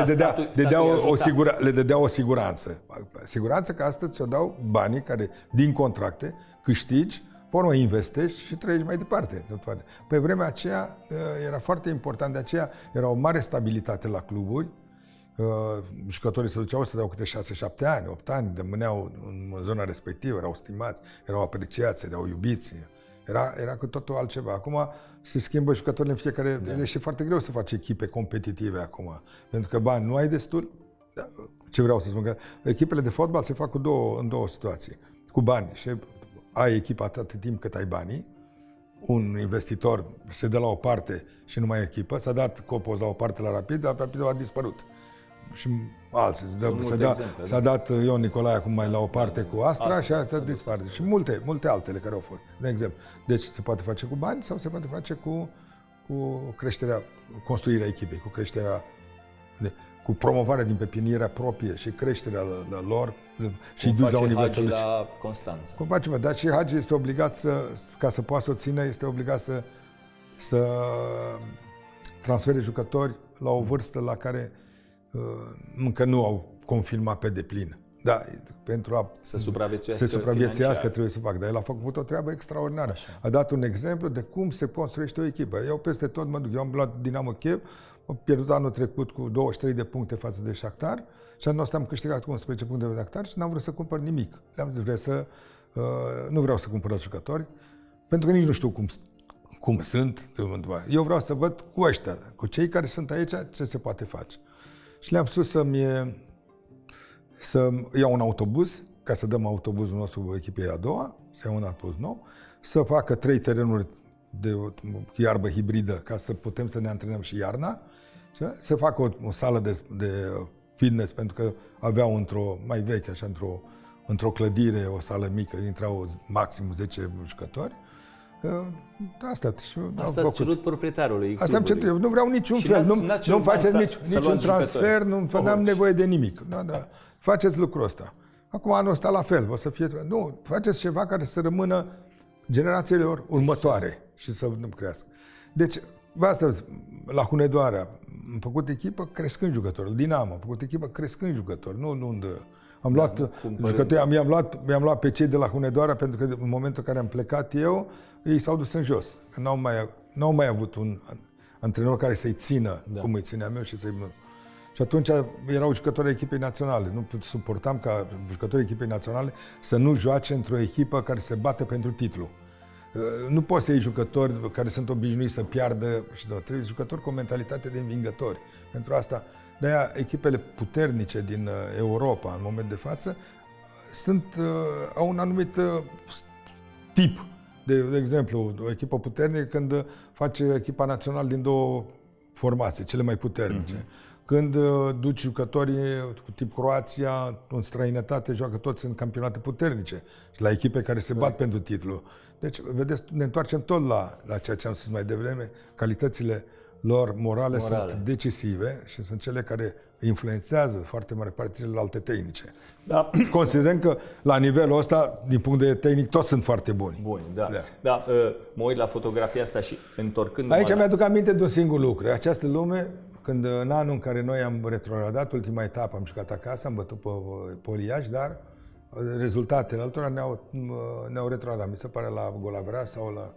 Speaker 2: le dădea o siguranță. Siguranță că astăzi ți-o dau banii care, din contracte, câștigi, pe urmă investești și trăiești mai departe. Pe vremea aceea era foarte important, de aceea era o mare stabilitate la cluburi. Jucătorii se duceau să dau câte 6-7 ani, 8 ani, rămâneau în zona respectivă, erau stimați, erau apreciați, erau iubiți. Era cu totul altceva. Acum se schimbă jucătorii în fiecare... Da. Deci e foarte greu să faci echipe competitive acum. Pentru că bani nu ai destul. Ce vreau să spun? Că echipele de fotbal se fac în două situații. Cu bani. Și ai echipa atât timp cât ai banii. Un investitor se dă la o parte și nu mai e echipă. S-a dat Copos la o parte la Rapid, dar Rapidul a dispărut. Și alții. S-a dat Ion Nicolae acum mai la o parte cu Astra și a dispărut. Și multe altele care au fost. De exemplu. Deci se poate face cu bani sau se poate face cu creșterea, construirea echipei, cu promovarea din pepinierea proprie și creșterea lor și duci la un nivel
Speaker 1: Hagi la Constanța.
Speaker 2: Cum face, dar și Hagi este obligat ca să poată să o țină, este obligat să transfere jucători la o vârstă la care încă nu au confirmat pe deplin. Da, pentru a
Speaker 1: să supraviețuiască
Speaker 2: trebuie să facă. Dar el a făcut o treabă extraordinară. Așa. A dat un exemplu de cum se construiește o echipă. Eu peste tot mă duc. Eu am luat Dinamo Kiev, am pierdut anul trecut cu 23 de puncte față de Shakhtar și anul ăsta am câștigat cu 11 puncte de Shakhtar și n-am vrut să cumpăr nimic. Nu vreau să cumpăr jucători, pentru că nici nu știu cum sunt. Eu vreau să văd cu ăștia, cu cei care sunt aici, ce se poate face. Și le-am spus să iau un autobuz, ca să dăm autobuzul nostru echipei a doua, să iau un autobuz nou, să facă 3 terenuri de iarbă hibridă, ca să putem să ne antrenăm și iarna, să facă o sală de fitness, pentru că aveau mai veche, așa, într-o clădire, o sală mică, intrau maxim 10 jucători. Asta
Speaker 1: ați cerut proprietarului clubului.
Speaker 2: Asta am cerut. Eu nu vreau niciun fel. Nu faceți niciun transfer, nu am nevoie de nimic. Da. Faceți lucrul ăsta. Acum anul ăsta la fel. O să fie... Nu, faceți ceva care să rămână generațiilor următoare și să nu crească. Deci, astăzi, la Hunedoara, am făcut echipă crescând jucători. Dinamo, am făcut echipă crescând jucători. Am luat jucători, mi-am luat pe cei de la Hunedoara pentru că în momentul în care am plecat eu, ei s-au dus în jos. Că n-au mai avut un antrenor care să-i țină cum îi țineam eu și să-i... Și atunci erau jucători echipei naționale. Nu suportam ca jucătorii echipei naționale să nu joace într-o echipă care se bate pentru titlu. Nu poți să iei jucători care sunt obișnuiți să piardă și trebuie jucători cu o mentalitate de învingători. Pentru asta, de-aia echipele puternice din Europa, în moment de față, au un anumit tip. De exemplu, o echipă puternică când face echipa națională din două formații, cele mai puternice. Când duci jucătorii cu tip Croația în străinătate, joacă toți în campionate puternice și la echipe care se bat pentru titlu. Deci, vedeți, ne întoarcem tot la ceea ce am spus mai devreme. Calitățile lor morale sunt decisive și sunt cele care influențează foarte mare parte celelalte tehnice. Da. Considerăm că la nivelul ăsta, din punct de vedere tehnic, toți sunt foarte buni.
Speaker 1: Da, mă uit la fotografia asta și întorcându-mă...
Speaker 2: Aici mi-aduc aminte de un singur lucru. Această lume, când în anul în care noi am retrogradat, ultima etapă, am jucat acasă, am bătut pe Poliaș, dar rezultatele altora ne-au retrogradat. Mi se pare la Golavera sau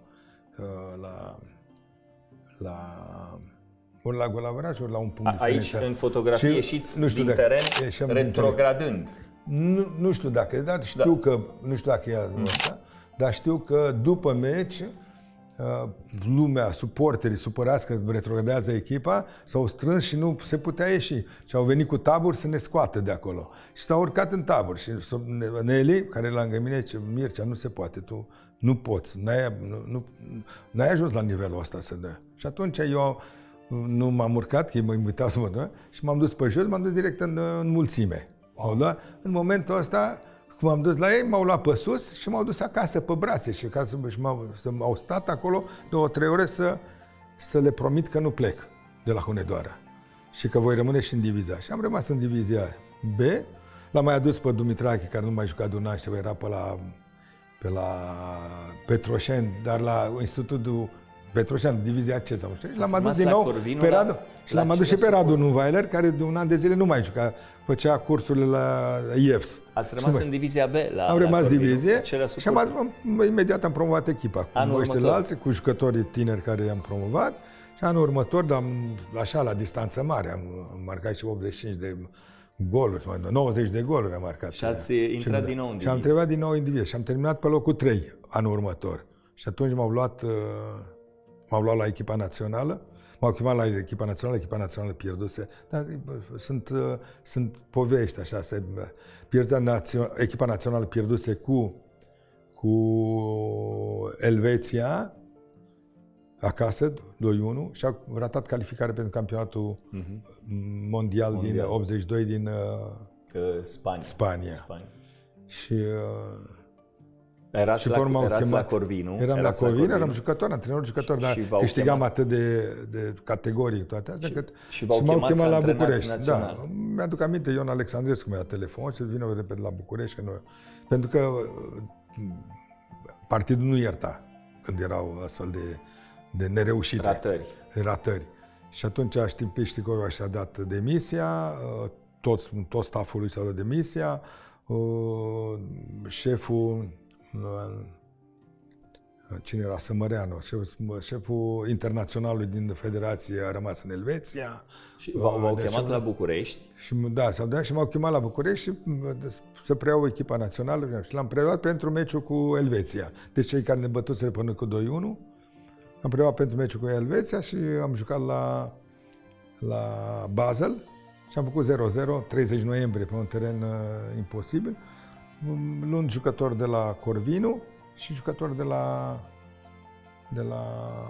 Speaker 2: ori la Golaveraș, ori la un punct
Speaker 1: Aici, în fotografie, ieșiți din teren retrogradând.
Speaker 2: Nu știu dacă e, dar știu că, nu știu dacă e asta, dar știu că după meci, lumea, suporterii, supărați că retrogradează echipa, s-au strâns și nu se putea ieși. Și au venit cu taburi să ne scoată de acolo. Și s-au urcat în taburi. Și Nelly, care e lângă mine, zice, Mircea, nu se poate, tu nu poți, n-ai ajuns la nivelul ăsta să dă. Și atunci eu nu m-am urcat, că ei mă invitau să mă duc, și m-am dus pe jos, m-am dus direct în mulțime. În momentul ăsta, cum am dus la ei, m-au luat pe sus și m-au dus acasă pe brațe și m-au stat acolo 2-3 ore să le promit că nu plec de la Hunedoara și că voi rămâne și în divizia. Și am rămas în divizia B L-am mai adus pe Dumitrache, care nu mai juca de un an și era pe la Petroșeni, dar la Institutul Petroșeni, divizia C sau nu știu. Și l-am adus din nou pe Radu. Și l-am adus și pe Radu Nuweiler, care de un an de zile nu mai juca, făcea cursurile la IEFS.
Speaker 1: Ați rămas în divizia B?
Speaker 2: Am rămas divizie și imediat am promovat echipa cu ăștia alții, cu jucătorii tineri care i-am promovat. Și anul următor, dar așa, la distanță mare, am marcat și 85 de goluri, 90 de goluri am marcat.
Speaker 1: Și ați intrat din nou în divizie.
Speaker 2: Și am trebuit din nou în divizie și am terminat pe locul 3 anul următor. Și atunci m-au luat la echipa națională. M-au chemat la echipa națională pierduse. Dar sunt povești așa, echipa națională pierduse cu Elveția acasă, 2-1, și au ratat calificarea pentru campionatul mondial din 82 din
Speaker 1: Spania.
Speaker 2: Și
Speaker 1: erați la Corvinu.
Speaker 2: Eram la Corvinu, eram jucător, antrenor-jucător, dar câștigam atât de categorii toate astea,
Speaker 1: și m-au chemat la București.
Speaker 2: Da, mi-aduc aminte, Ion Alexandrescu mi-a telefon și vină repede la București, pentru că partidul nu ierta când erau astfel de nereușite. Ratări. Și atunci Șticoiu și-a dat demisia, tot stafful lui s-a dat demisia, șeful, cine era, Sămăreanu, șeful internaționalului din Federație a rămas în Elveția.
Speaker 1: Și v-au chemat la București?
Speaker 2: Și, da, și m-au chemat la București și să preiau echipa națională și l-am preluat pentru meciul cu Elveția. Deci cei care ne bătuseră până cu 2-1, am preluat pentru meciul cu Elveția și am jucat la Basel și am făcut 0-0, 30 noiembrie, pe un teren imposibil, luând jucători de la Corvinu și jucători de la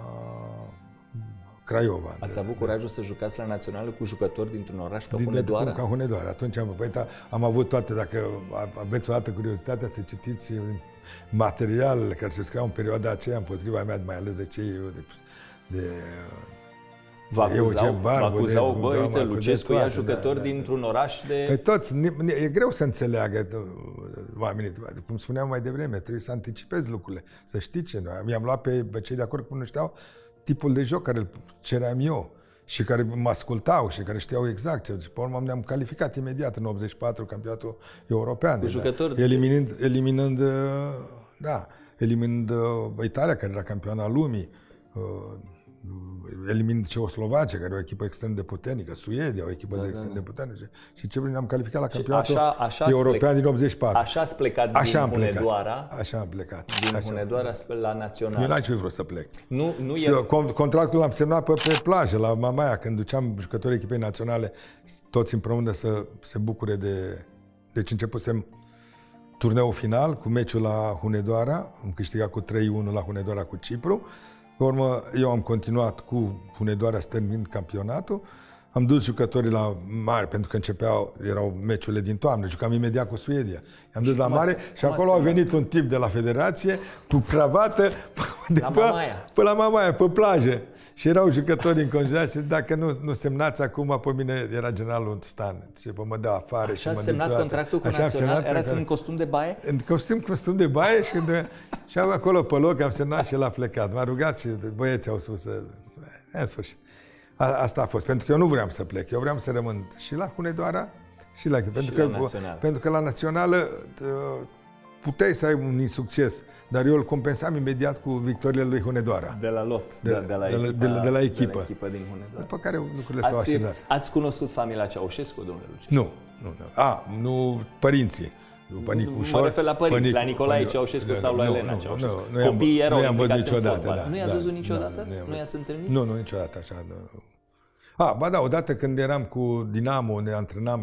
Speaker 2: Craiova.
Speaker 1: Ați avut curajul să jucați la națională cu jucători dintr-un oraș ca Hunedoara?
Speaker 2: Ca Hunedoara. Atunci am avut toate, dacă aveți o altă curiozitate, să citiți materialele care se scriau în perioada aceea împotriva mea, mai ales de cei
Speaker 1: Vă acuzau, bă, uite, Lucescu ia jucători dintr-un oraș de...
Speaker 2: Pe toți, e greu să înțeleagă oamenii, cum spuneam mai devreme, trebuie să anticipezi lucrurile, să știi ce. Mi-am luat pe cei de acolo, cum nu știau, tipul de joc care îl ceream eu și care mă ascultau și care știau exact ce. Și pe urmă ne-am calificat imediat în 84 campionatul european.
Speaker 1: Cu jucători...
Speaker 2: Eliminând Italia, care era campioana lumii, eliminând Ceoslovacia, care e o echipă extrem de puternică, Suedia, o echipă extrem de puternică. Și ce ne-am calificat la campionatul european din 84.
Speaker 1: Așa ați plecat din Hunedoara?
Speaker 2: Așa am plecat.
Speaker 1: Din Hunedoara la național.
Speaker 2: Eu n-aș fi vrut să plec.
Speaker 1: Contractul
Speaker 2: l-am semnat pe plajă, la Mamaia, când duceam jucătorii echipei naționale, toți împreună să se bucure de... Deci începusem turneul final cu meciul la Hunedoara, am câștigat cu 3-1 la Hunedoara cu Cipru. Pe urmă, eu am continuat cu Hunedoara să termin campionatul. Am dus jucătorii la mare, pentru că erau meciurile din toamnă. Jucam imediat cu Suedia. I-am dus la mare și acolo a venit un tip de la federație cu cravată pe la Mamaia, pe plajă. Și erau jucători înconjurați și dacă nu semnați acum, pe mine era generalul Stan. Și mă dă afară.
Speaker 1: Așa ați semnat contractul cu național? Erați în costum de baie?
Speaker 2: În costum de baie și acolo pe loc am semnat și el a plecat. M-a rugat și băieții au spus în sfârșit. Asta a fost, pentru că eu nu vreau să plec, eu vreau să rămân și la Hunedoara și la pentru că la națională puteai să ai un insucces, dar eu îl compensam imediat cu victoriile lui Hunedoara.
Speaker 1: De la lot, de la echipă din Hunedoara.
Speaker 2: După care lucrurile s-au așezat.
Speaker 1: Ați cunoscut familia Ceaușescu, domnule Lucescu?
Speaker 2: Nu, părinții.
Speaker 1: Mă refer la părinți, la Nicolae Ceaușescu sau la Elena Ceaușescu. Copiii erau implicați în fotbal. Nu i-ați văzut niciodată? Nu i-ați întâlnit?
Speaker 2: Nu, niciodată așa. Ba da, odată când eram cu Dinamo, ne antrenam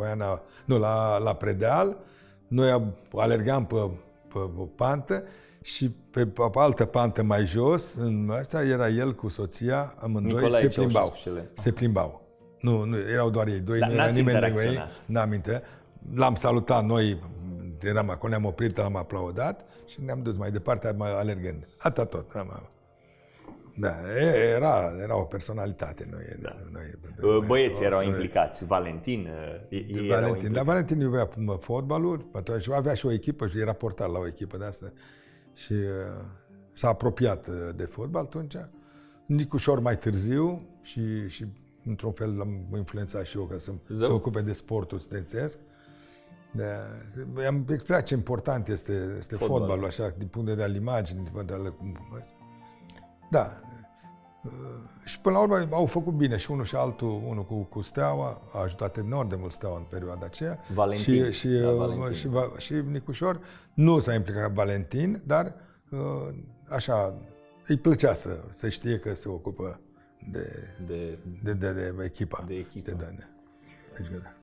Speaker 2: la Predeal, noi alergam pe pantă și pe altă pantă mai jos, era el cu soția, amândoi se plimbau. Nu, erau doar ei doi,
Speaker 1: nu era nimeni de ei,
Speaker 2: n-am minte. L-am salutat noi, eram acolo, ne-am oprit, l-am aplaudat și ne-am dus mai departe alergând. Atât tot. Da, era o personalitate.
Speaker 1: Băieții erau implicați, Valentin,
Speaker 2: Valentin iubea fotbalul, atunci avea și o echipă și era portar la o echipă de asta și s-a apropiat de fotbal atunci. Nicușor mai târziu și într-un fel l-am influențat și eu ca să se ocupe de sportul studențesc. I-am explicat ce important este fotbalul, așa, din punct de vedere al imaginii, din punct de vedere al... Da. Și până la urmă au făcut bine și unul și altul, unul cu Steaua, a ajutat enorm de mult Steaua în perioada aceea.
Speaker 1: Valentin.
Speaker 2: Și Nicușor nu s-a implicat Valentin, dar așa îi plăcea să știe că se ocupă de echipa.
Speaker 1: De echipă.
Speaker 2: Deci,